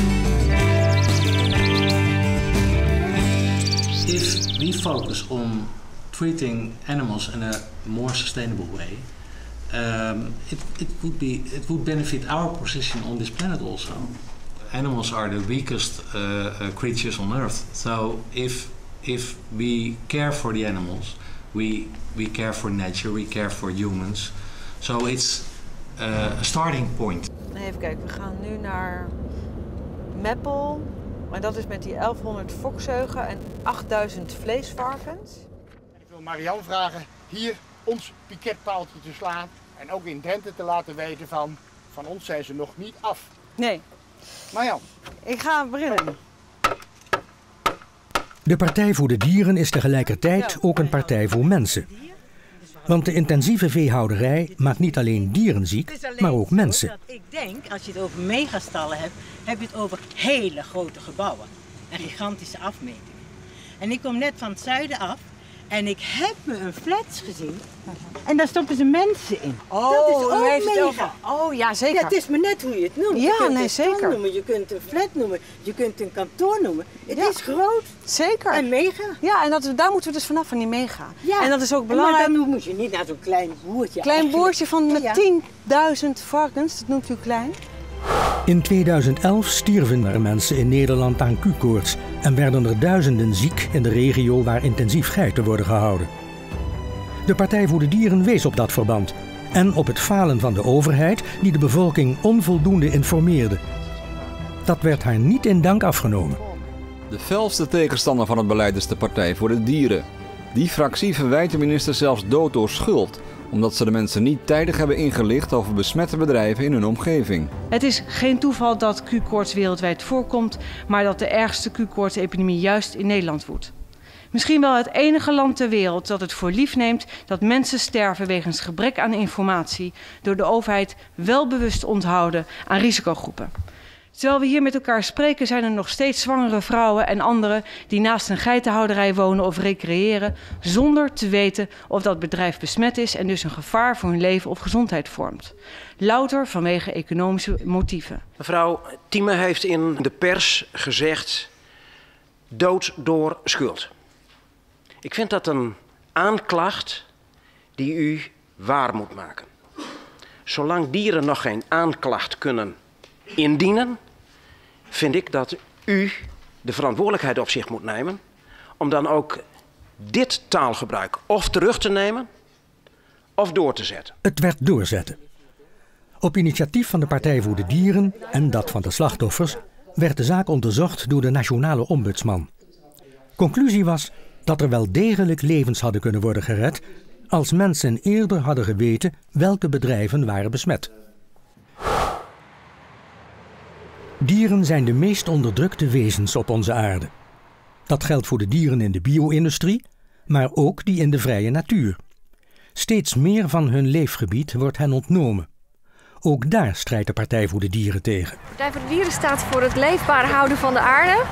If we focus on treating animals in a more sustainable way, um, it, it would be it would benefit our position on this planet also. Animals are the weakest uh, uh, creatures on Earth. So if if we care for the animals, we we care for nature, we care for humans. So it's uh, a starting point.
Even kijken, we gaan nu naar Meppel. En dat is met die elfhonderd fokzeugen en achtduizend vleesvarkens.
Ik wil Marianne vragen hier ons piketpaaltje te slaan. En ook in Drenthe te laten weten van, van ons zijn ze nog niet af.
Nee.
Marianne.
Ik ga beginnen.
De Partij voor de Dieren is tegelijkertijd ook een partij voor mensen. Want de intensieve veehouderij maakt niet alleen dieren ziek, maar ook mensen.
Dat ik denk, als je het over megastallen hebt, heb je het over hele grote gebouwen en gigantische afmetingen. En ik kom net van het zuiden af en ik heb me een flats gezien en daar stoppen ze mensen in.
Oh,
dat is ook
heeft
mega.
over... Oh ja, zeker.
Ja, het is maar net hoe je het noemt.
Ja,
je kunt
nee,
een
zeker.
stal noemen, je kunt een flat noemen, je kunt een kantoor noemen. Het ja. is groot.
Zeker.
En mega.
Ja, en dat, daar moeten we dus vanaf, van die mega.
Ja.
En dat is ook belangrijk.
Maar dan moet je niet naar zo'n klein boertje.
Klein
eigenlijk.
boertje van met ja. tienduizend varkens, dat noemt u klein.
In tweeduizend elf stierven er mensen in Nederland aan Q-koorts en werden er duizenden ziek in de regio waar intensief geiten worden gehouden. De Partij voor de Dieren wees op dat verband en op het falen van de overheid die de bevolking onvoldoende informeerde. Dat werd haar niet in dank afgenomen.
De felste tegenstander van het beleid is de Partij voor de Dieren. Die fractie verwijt de minister zelfs dood door schuld, omdat ze de mensen niet tijdig hebben ingelicht over besmette bedrijven in hun omgeving.
Het is geen toeval dat Q-koorts wereldwijd voorkomt, maar dat de ergste Q-koortsepidemie juist in Nederland woedt. Misschien wel het enige land ter wereld dat het voor lief neemt dat mensen sterven wegens gebrek aan informatie, door de overheid wel bewust onthouden aan risicogroepen. Terwijl we hier met elkaar spreken zijn er nog steeds zwangere vrouwen en anderen die naast een geitenhouderij wonen of recreëren zonder te weten of dat bedrijf besmet is en dus een gevaar voor hun leven of gezondheid vormt. Louter vanwege economische motieven.
Mevrouw Thieme heeft in de pers gezegd dood door schuld. Ik vind dat een aanklacht die u waar moet maken. Zolang dieren nog geen aanklacht kunnen indienen, vind ik dat u de verantwoordelijkheid op zich moet nemen om dan ook dit taalgebruik of terug te nemen of door te zetten.
Het werd doorzetten. Op initiatief van de Partij voor de Dieren en dat van de slachtoffers werd de zaak onderzocht door de Nationale Ombudsman. Conclusie was dat er wel degelijk levens hadden kunnen worden gered als mensen eerder hadden geweten welke bedrijven waren besmet. Dieren zijn de meest onderdrukte wezens op onze aarde. Dat geldt voor de dieren in de bio-industrie, maar ook die in de vrije natuur. Steeds meer van hun leefgebied wordt hen ontnomen. Ook daar strijdt de Partij voor de Dieren tegen.
De Partij voor de Dieren staat voor het leefbaar houden van de aarde.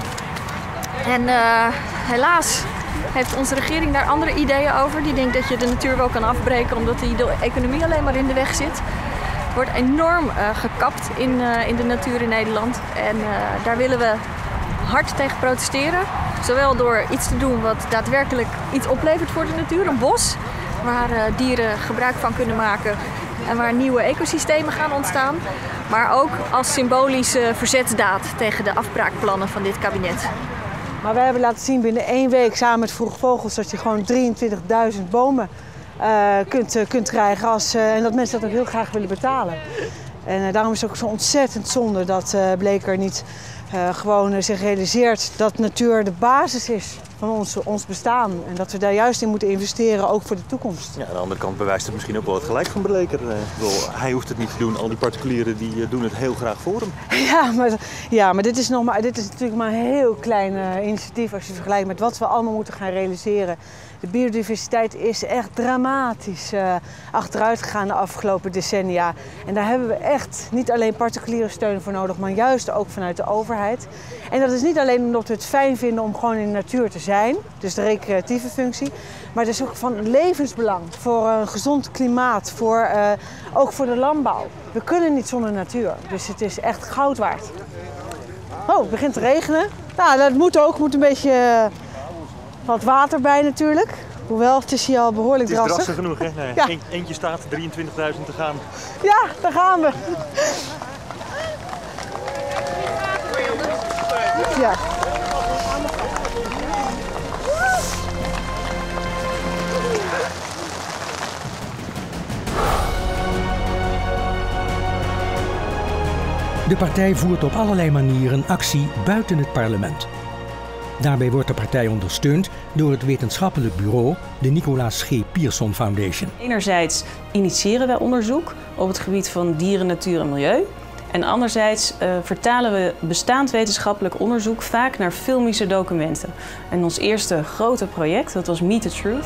En uh, helaas heeft onze regering daar andere ideeën over. Die denkt dat je de natuur wel kan afbreken omdat die de economie alleen maar in de weg zit. Er wordt enorm uh, gekapt in, uh, in de natuur in Nederland. En uh, daar willen we hard tegen protesteren. Zowel door iets te doen wat daadwerkelijk iets oplevert voor de natuur, een bos, waar uh, dieren gebruik van kunnen maken en waar nieuwe ecosystemen gaan ontstaan. Maar ook als symbolische verzetsdaad tegen de afbraakplannen van dit kabinet.
Maar wij hebben laten zien binnen één week samen met Vroege Vogels dat je gewoon drieëntwintigduizend bomen uh, kunt, uh, kunt krijgen als, uh, en dat mensen dat ook heel graag willen betalen. En uh, daarom is het ook zo ontzettend zonde dat uh, Bleker niet uh, gewoon uh, zich realiseert dat natuur de basis is van ons, ons bestaan. En dat we daar juist in moeten investeren, ook voor de toekomst.
Ja, aan de andere kant bewijst het misschien ook wel het gelijk van Bleker. Uh, hij hoeft het niet te doen, al die particulieren die uh, doen het heel graag voor hem.
Ja, maar, ja, maar dit, is nog maar, dit is natuurlijk maar een heel klein uh, initiatief als je vergelijkt met wat we allemaal moeten gaan realiseren. De biodiversiteit is echt dramatisch uh, achteruit gegaan de afgelopen decennia. En daar hebben we echt niet alleen particuliere steun voor nodig, maar juist ook vanuit de overheid. En dat is niet alleen omdat we het fijn vinden om gewoon in de natuur te zijn, dus de recreatieve functie, maar het is ook van levensbelang voor een gezond klimaat, voor, uh, ook voor de landbouw. We kunnen niet zonder natuur, dus het is echt goud waard. Oh, het begint te regenen. Nou, dat moet ook, moet een beetje uh, wat water bij natuurlijk. Hoewel, het is hier al behoorlijk drassig.
Het is drassig genoeg, hè? Nee, ja. Eén, eentje staat, drieëntwintigduizend te gaan.
Ja, daar gaan we. Ja.
De partij voert op allerlei manieren actie buiten het parlement. Daarbij wordt de partij ondersteund door het wetenschappelijk bureau, de Nicolaas G. Pierson Foundation.
Enerzijds initiëren wij onderzoek op het gebied van dieren, natuur en milieu. En anderzijds uh, vertalen we bestaand wetenschappelijk onderzoek vaak naar filmische documenten. En ons eerste grote project, dat was Meet the Truth.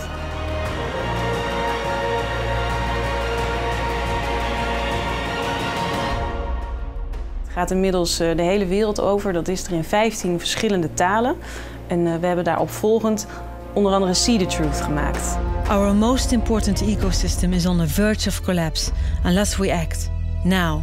Het gaat inmiddels uh, de hele wereld over. Dat is er in vijftien verschillende talen. En uh, we hebben daarop volgend onder andere See the Truth gemaakt.
Our most important ecosystem is on the verge of collapse unless we act now.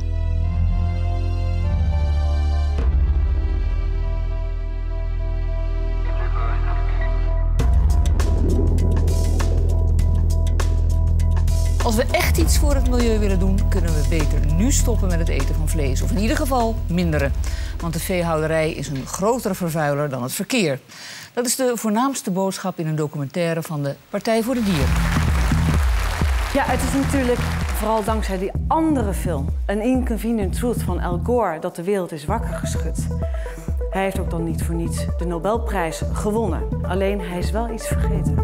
Als we echt iets voor het milieu willen doen, kunnen we beter nu stoppen met het eten van vlees. Of in ieder geval minderen. Want de veehouderij is een grotere vervuiler dan het verkeer. Dat is de voornaamste boodschap in een documentaire van de Partij voor de Dieren.
Ja, het is natuurlijk vooral dankzij die andere film, An Inconvenient Truth van Al Gore, dat de wereld is wakker geschud. Hij heeft ook dan niet voor niets de Nobelprijs gewonnen. Alleen hij is wel iets vergeten.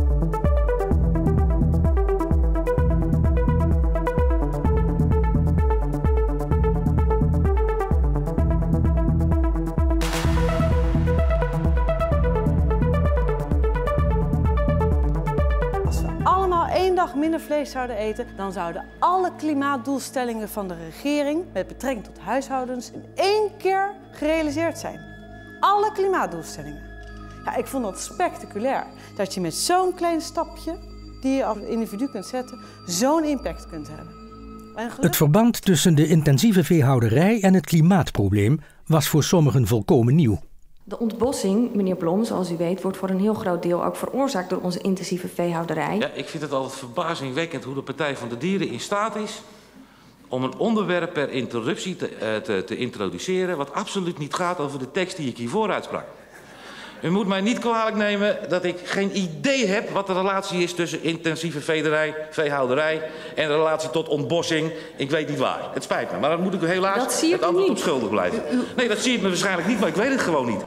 Minder vlees zouden eten, dan zouden alle klimaatdoelstellingen van de regering met betrekking tot huishoudens in één keer gerealiseerd zijn. Alle klimaatdoelstellingen. Ja, ik vond dat spectaculair. Dat je met zo'n klein stapje die je als individu kunt zetten, zo'n impact kunt hebben. En
het verband tussen de intensieve veehouderij en het klimaatprobleem was voor sommigen volkomen nieuw.
De ontbossing, meneer Blom, zoals u weet, wordt voor een heel groot deel ook veroorzaakt door onze intensieve veehouderij.
Ja, ik vind het altijd verbazingwekkend hoe de Partij van de Dieren in staat is om een onderwerp per interruptie te, uh, te, te introduceren wat absoluut niet gaat over de tekst die ik hiervoor uitsprak. U moet mij niet kwalijk nemen dat ik geen idee heb wat de relatie is tussen intensieve vederij, veehouderij en de relatie tot ontbossing. Ik weet niet waar. Het spijt me, maar dan moet ik u helaas het antwoord op schuldig blijven. Nee, dat zie ik me waarschijnlijk niet, maar ik weet het gewoon niet.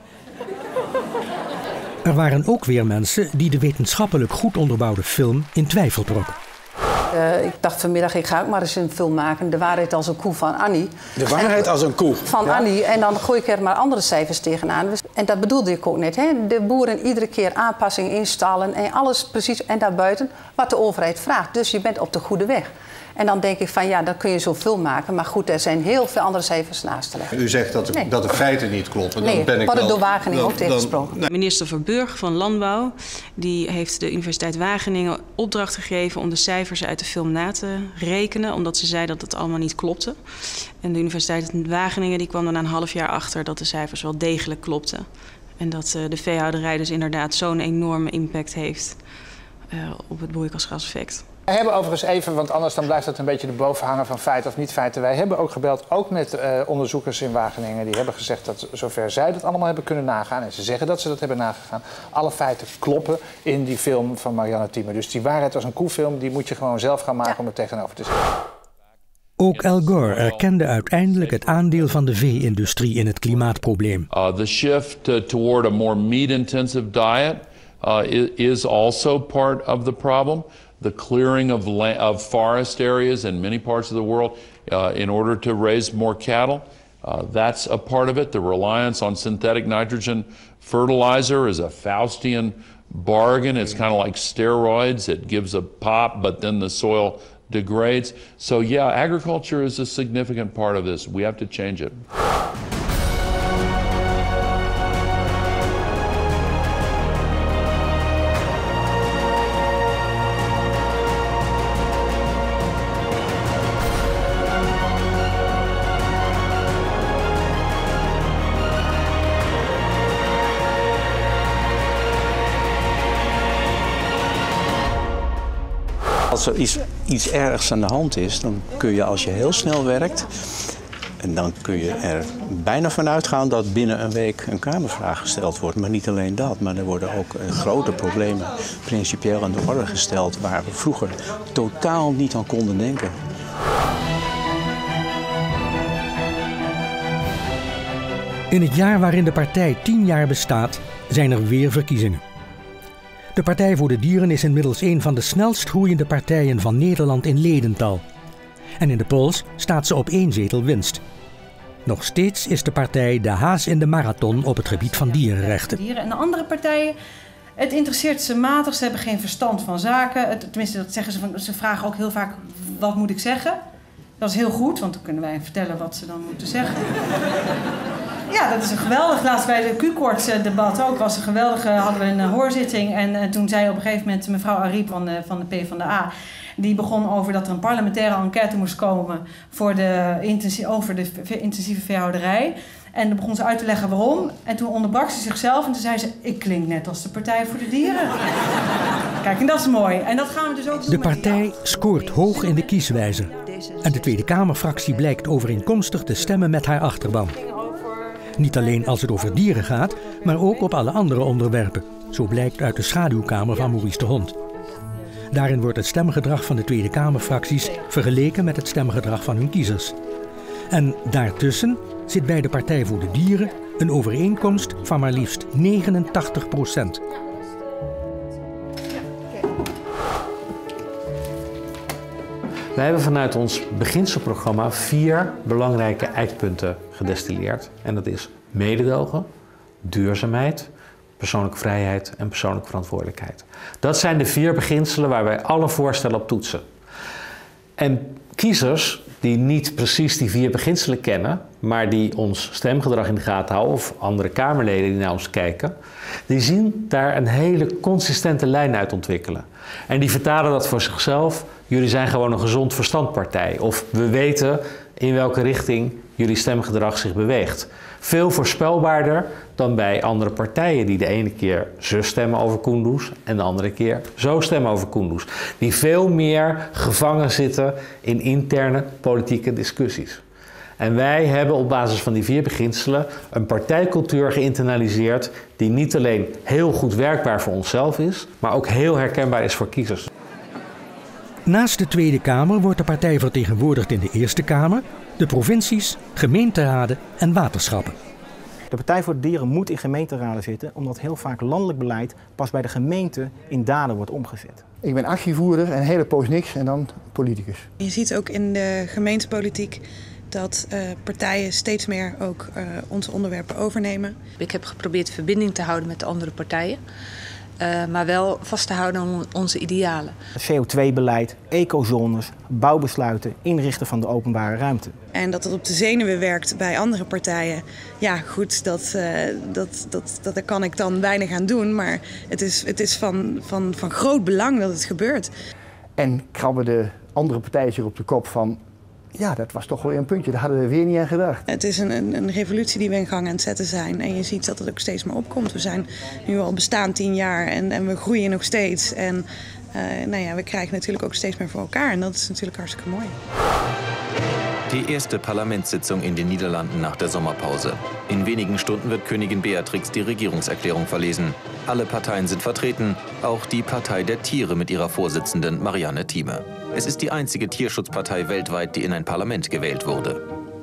Er waren ook weer mensen die de wetenschappelijk goed onderbouwde film in twijfel trokken.
Uh, ik dacht vanmiddag, ik ga ook maar eens een film maken. De waarheid als een koe van Annie.
De waarheid en, als een koe?
Van
ja.
Annie. En dan gooi ik er maar andere cijfers tegenaan. En dat bedoelde ik ook net. Hè? De boeren iedere keer aanpassingen installen en alles precies. En daarbuiten wat de overheid vraagt. Dus je bent op de goede weg. En dan denk ik van ja, dan kun je zo'n film maken. Maar goed, er zijn heel veel andere cijfers naast te leggen.
U zegt dat de,
nee.
dat de feiten niet kloppen.
Nee,
dan ben ik
wat
wel,
door Wageningen
dan,
ook tegengesproken.
Dan... Minister Verburg van Landbouw die heeft de Universiteit Wageningen opdracht gegeven om de cijfers uit de film na te rekenen. Omdat ze zei dat het allemaal niet klopte. En de Universiteit Wageningen die kwam er na een half jaar achter dat de cijfers wel degelijk klopten. En dat uh, de veehouderij dus inderdaad zo'n enorme impact heeft uh, op het broeikasgaseffect.
Wij hebben overigens even, want anders dan blijft het een beetje de bovenhanger van feiten of niet feiten. Wij hebben ook gebeld, ook met uh, onderzoekers in Wageningen. Die hebben gezegd dat zover zij dat allemaal hebben kunnen nagaan. En ze zeggen dat ze dat hebben nagegaan. Alle feiten kloppen in die film van Marianne Thieme. Dus die waarheid als een koefilm, die moet je gewoon zelf gaan maken om er tegenover te zetten.
Ook Al Gore erkende uiteindelijk het aandeel van de vee-industrie in het klimaatprobleem.
Uh, the shift uh, toward a more meat-intensive diet uh, is also part of the problem. The clearing of, of forest areas in many parts of the world uh, in order to raise more cattle. Uh, that's a part of it. The reliance on synthetic nitrogen fertilizer is a Faustian bargain. It's kind of like steroids. It gives a pop, but then the soil degrades. So yeah, agriculture is a significant part of this. We have to change it.
Als er iets, iets ergs aan de hand is, dan kun je als je heel snel werkt, en dan kun je er bijna van uitgaan dat binnen een week een Kamervraag gesteld wordt. Maar niet alleen dat, maar er worden ook uh, grote problemen principieel aan de orde gesteld waar we vroeger totaal niet aan konden denken.
In het jaar waarin de partij tien jaar bestaat, zijn er weer verkiezingen. De Partij voor de Dieren is inmiddels een van de snelst groeiende partijen van Nederland in ledental. En in de polls staat ze op één zetel winst. Nog steeds is de partij de haas in de marathon op het gebied van dierenrechten.
Dieren en de andere partijen, het interesseert ze matig, ze hebben geen verstand van zaken. Het, tenminste, dat zeggen ze, van, ze vragen ook heel vaak, wat moet ik zeggen? Dat is heel goed, want dan kunnen wij vertellen wat ze dan moeten zeggen. Ja, dat is een geweldig. Laatst bij de Q-koorts-debat ook was een geweldige, hadden we een hoorzitting. En uh, toen zei op een gegeven moment mevrouw Ariep van de, van de PvdA... die begon over dat er een parlementaire enquête moest komen voor de intensie, over de intensieve veehouderij. En dan begon ze uit te leggen waarom. En toen onderbrak ze zichzelf en toen zei ze... ik klink net als de Partij voor de Dieren. Kijk, en dat is mooi. En dat gaan we dus ook doen.
De partij scoort hoog in de kieswijzer. En de Tweede Kamerfractie blijkt overeenkomstig te stemmen met haar achterban. Niet alleen als het over dieren gaat, maar ook op alle andere onderwerpen. Zo blijkt uit de schaduwkamer van Maurice de Hond. Daarin wordt het stemgedrag van de Tweede Kamerfracties vergeleken met het stemgedrag van hun kiezers. En daartussen zit bij de Partij voor de Dieren een overeenkomst van maar liefst negenentachtig procent.
Wij hebben vanuit ons beginselprogramma vier belangrijke eikpunten gedestilleerd. En dat is mededogen, duurzaamheid, persoonlijke vrijheid en persoonlijke verantwoordelijkheid. Dat zijn de vier beginselen waar wij alle voorstellen op toetsen. En kiezers die niet precies die vier beginselen kennen, maar die ons stemgedrag in de gaten houden, of andere Kamerleden die naar ons kijken, die zien daar een hele consistente lijn uit ontwikkelen. En die vertalen dat voor zichzelf. Jullie zijn gewoon een gezond verstandpartij. Of we weten in welke richting jullie stemgedrag zich beweegt. Veel voorspelbaarder dan bij andere partijen die de ene keer zo stemmen over Kunduz en de andere keer zo stemmen over Kunduz. Die veel meer gevangen zitten in interne politieke discussies. En wij hebben op basis van die vier beginselen een partijcultuur geïnternaliseerd die niet alleen heel goed werkbaar voor onszelf is, maar ook heel herkenbaar is voor kiezers.
Naast de Tweede Kamer wordt de partij vertegenwoordigd in de Eerste Kamer, de provincies, gemeenteraden en waterschappen.
De Partij voor de Dieren moet in gemeenteraden zitten, omdat heel vaak landelijk beleid pas bij de gemeente in daden wordt omgezet.
Ik ben actievoerder en een hele poos niks en dan politicus.
Je ziet ook in de gemeentepolitiek dat uh, partijen steeds meer ook uh, onze onderwerpen overnemen.
Ik heb geprobeerd verbinding te houden met de andere partijen, uh, maar wel vast te houden aan onze idealen.
C O twee beleid, ecozones, bouwbesluiten, inrichten van de openbare ruimte.
En dat het op de zenuwen werkt bij andere partijen, ja goed, dat, uh, dat, dat, dat, daar kan ik dan weinig aan doen. Maar het is, het is van, van, van groot belang dat het gebeurt.
En krabben de andere partijen zich op de kop van, ja, dat was toch wel een puntje, daar hadden we weer niet aan gedacht.
Het is een, een, een revolutie die we in gang aan het zetten zijn. En je ziet dat het ook steeds meer opkomt. We zijn nu al bestaan tien jaar en, en we groeien nog steeds. En uh, nou ja, we krijgen natuurlijk ook steeds meer voor elkaar. En dat is natuurlijk hartstikke mooi.
Die erste Parlamentssitzung in den Niederlanden nach der Sommerpause. In wenigen Stunden wird Königin Beatrix die Regierungserklärung verlesen. Alle Parteien sind vertreten, auch die Partei der Tiere mit ihrer Vorsitzenden Marianne Thieme. Es ist die einzige Tierschutzpartei weltweit, die in ein Parlament gewählt wurde.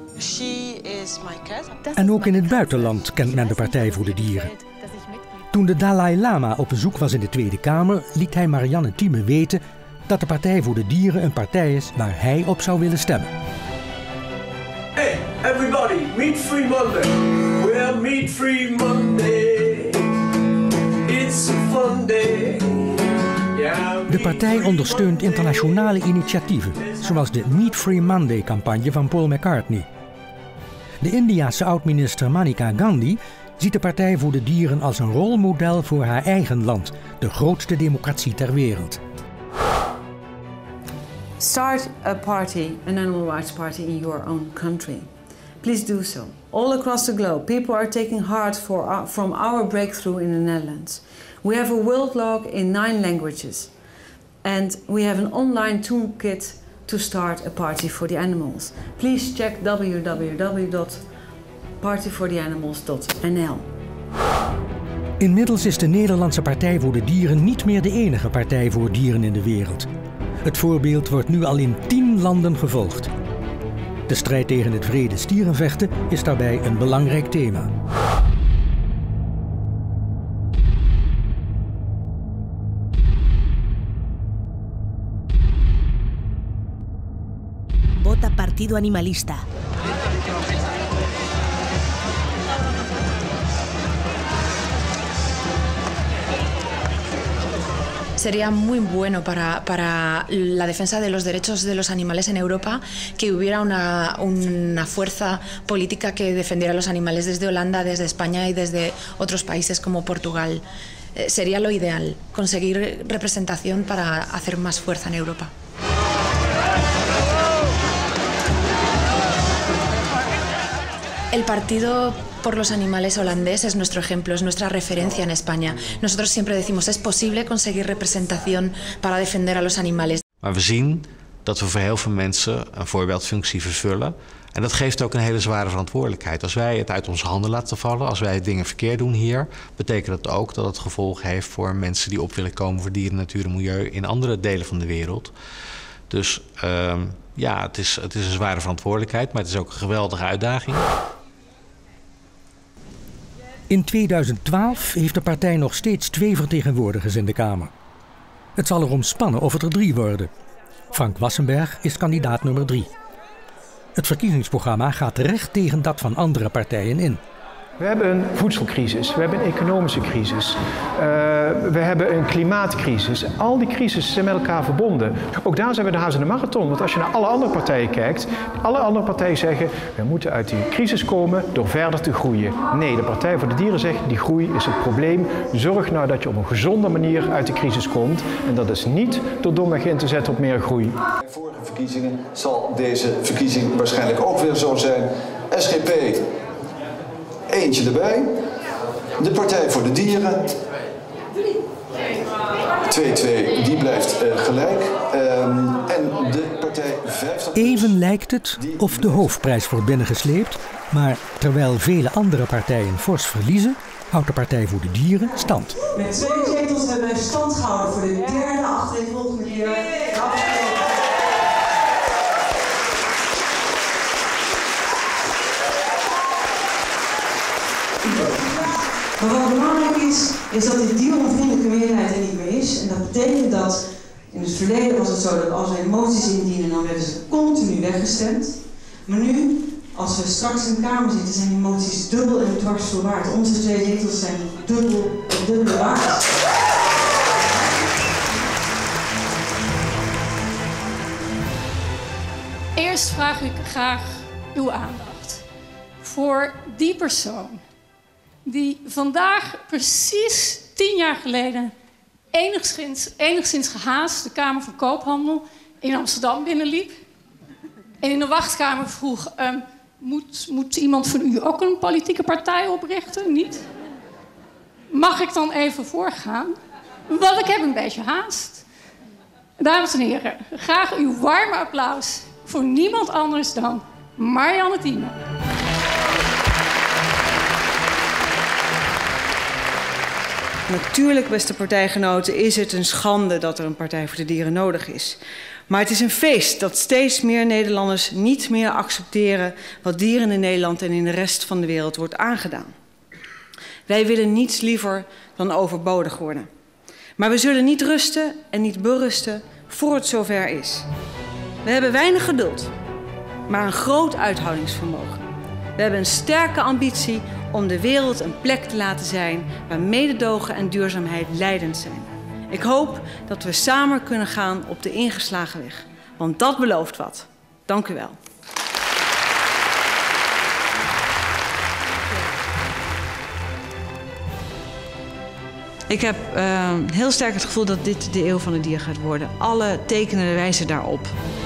En ook in het buitenland kent men de Partij voor de Dieren. Toen de Dalai Lama op bezoek was in de Tweede Kamer, liet hij Marianne Thieme weten dat de Partij voor de Dieren een partij is waar hij op zou willen stemmen.
Hey, everybody, Meat Free Monday. Well, Meat Free Monday. It's a fun day.
De partij ondersteunt internationale initiatieven, zoals de Meat Free Monday-campagne van Paul McCartney. De Indiase oud-minister Maneka Gandhi ziet de Partij voor de Dieren als een rolmodel voor haar eigen land, de grootste democratie ter wereld.
Start a party, an animal rights party in your own country. Please do so. All across the globe, people are taking heart for our, from our breakthrough in the Netherlands. We have a world log in nine languages. And we have an online toolkit to start a party for the animals. Please check w w w dot party for the animals dot n l.
Inmiddels is de Nederlandse Partij voor de Dieren niet meer de enige partij voor dieren in de wereld. Het voorbeeld wordt nu al in tien landen gevolgd. De strijd tegen het wrede stierenvechten is daarbij een belangrijk thema.
Vota Partido Animalista.
Sería muy bueno para, para la defensa de los derechos de los animales en Europa que hubiera una, una fuerza política que defendiera a los animales desde Holanda, desde España y desde otros países como Portugal. Eh, sería lo ideal, conseguir representación para hacer más fuerza en Europa. El Partido por los Animales holandés es nuestro ejemplo, es nuestra referencia en España. Nosotros siempre decimos, es posible conseguir representación para defender a los animales.
Maar we zien dat we voor heel veel mensen een voorbeeldfunctie vervullen. En dat geeft ook een hele zware verantwoordelijkheid. Als wij het uit onze handen laten vallen, als wij dingen verkeerd doen hier, betekent dat ook dat het gevolg heeft voor mensen die op willen komen voor dieren, natuur en milieu in andere delen van de wereld. Dus uh, ja, het is, het is een zware verantwoordelijkheid, maar het is ook een geweldige uitdaging.
In tweeduizend twaalf heeft de partij nog steeds twee vertegenwoordigers in de Kamer. Het zal erom spannen of het er drie worden. Frank Wassenberg is kandidaat nummer drie. Het verkiezingsprogramma gaat terecht tegen dat van andere partijen in.
We hebben een voedselcrisis, we hebben een economische crisis, uh, we hebben een klimaatcrisis. Al die crisissen zijn met elkaar verbonden. Ook daar zijn we de haas in de marathon. Want als je naar alle andere partijen kijkt, alle andere partijen zeggen, we moeten uit die crisis komen door verder te groeien. Nee, de Partij voor de Dieren zegt, die groei is het probleem. Zorg nou dat je op een gezonde manier uit de crisis komt. En dat is niet door domweg in te zetten op meer groei.
Bij vorige verkiezingen zal deze verkiezing waarschijnlijk ook weer zo zijn. S G P. Eentje erbij. De Partij voor de Dieren. twee twee, die blijft uh, gelijk. Um, en de partij vijftig...
Even lijkt het of de hoofdprijs wordt binnengesleept, maar terwijl vele andere partijen fors verliezen, houdt de Partij voor de Dieren stand.
Met twee zetels hebben wij stand gehouden voor de derde achtereenvolgende keer. Maar wat belangrijk is, is dat dit dieronvriendelijke meerderheid er niet meer is. En dat betekent dat, in het verleden was het zo dat als wij moties indienen, dan werden ze continu weggestemd. Maar nu, als we straks in de Kamer zitten, zijn die moties dubbel en dwars zo waard. Onze twee zetels zijn dubbel en dubbel waard.
Eerst vraag ik graag uw aandacht voor die persoon die vandaag precies tien jaar geleden enigszins, enigszins gehaast de Kamer van Koophandel in Amsterdam binnenliep. En in de wachtkamer vroeg, um, moet, moet iemand van u ook een politieke partij oprichten? Niet? Mag ik dan even voorgaan? Want ik heb een beetje haast. Dames en heren, graag uw warme applaus voor niemand anders dan Marianne Thieme.
Natuurlijk, beste partijgenoten, is het een schande dat er een Partij voor de Dieren nodig is. Maar het is een feest dat steeds meer Nederlanders niet meer accepteren wat dieren in Nederland en in de rest van de wereld wordt aangedaan. Wij willen niets liever dan overbodig worden. Maar we zullen niet rusten en niet berusten voor het zover is. We hebben weinig geduld, maar een groot uithoudingsvermogen. We hebben een sterke ambitie om de wereld een plek te laten zijn waar mededogen en duurzaamheid leidend zijn. Ik hoop dat we samen kunnen gaan op de ingeslagen weg, want dat belooft wat. Dank u wel. Ik heb uh, heel sterk het gevoel dat dit de eeuw van het dier gaat worden. Alle tekenen wijzen daarop.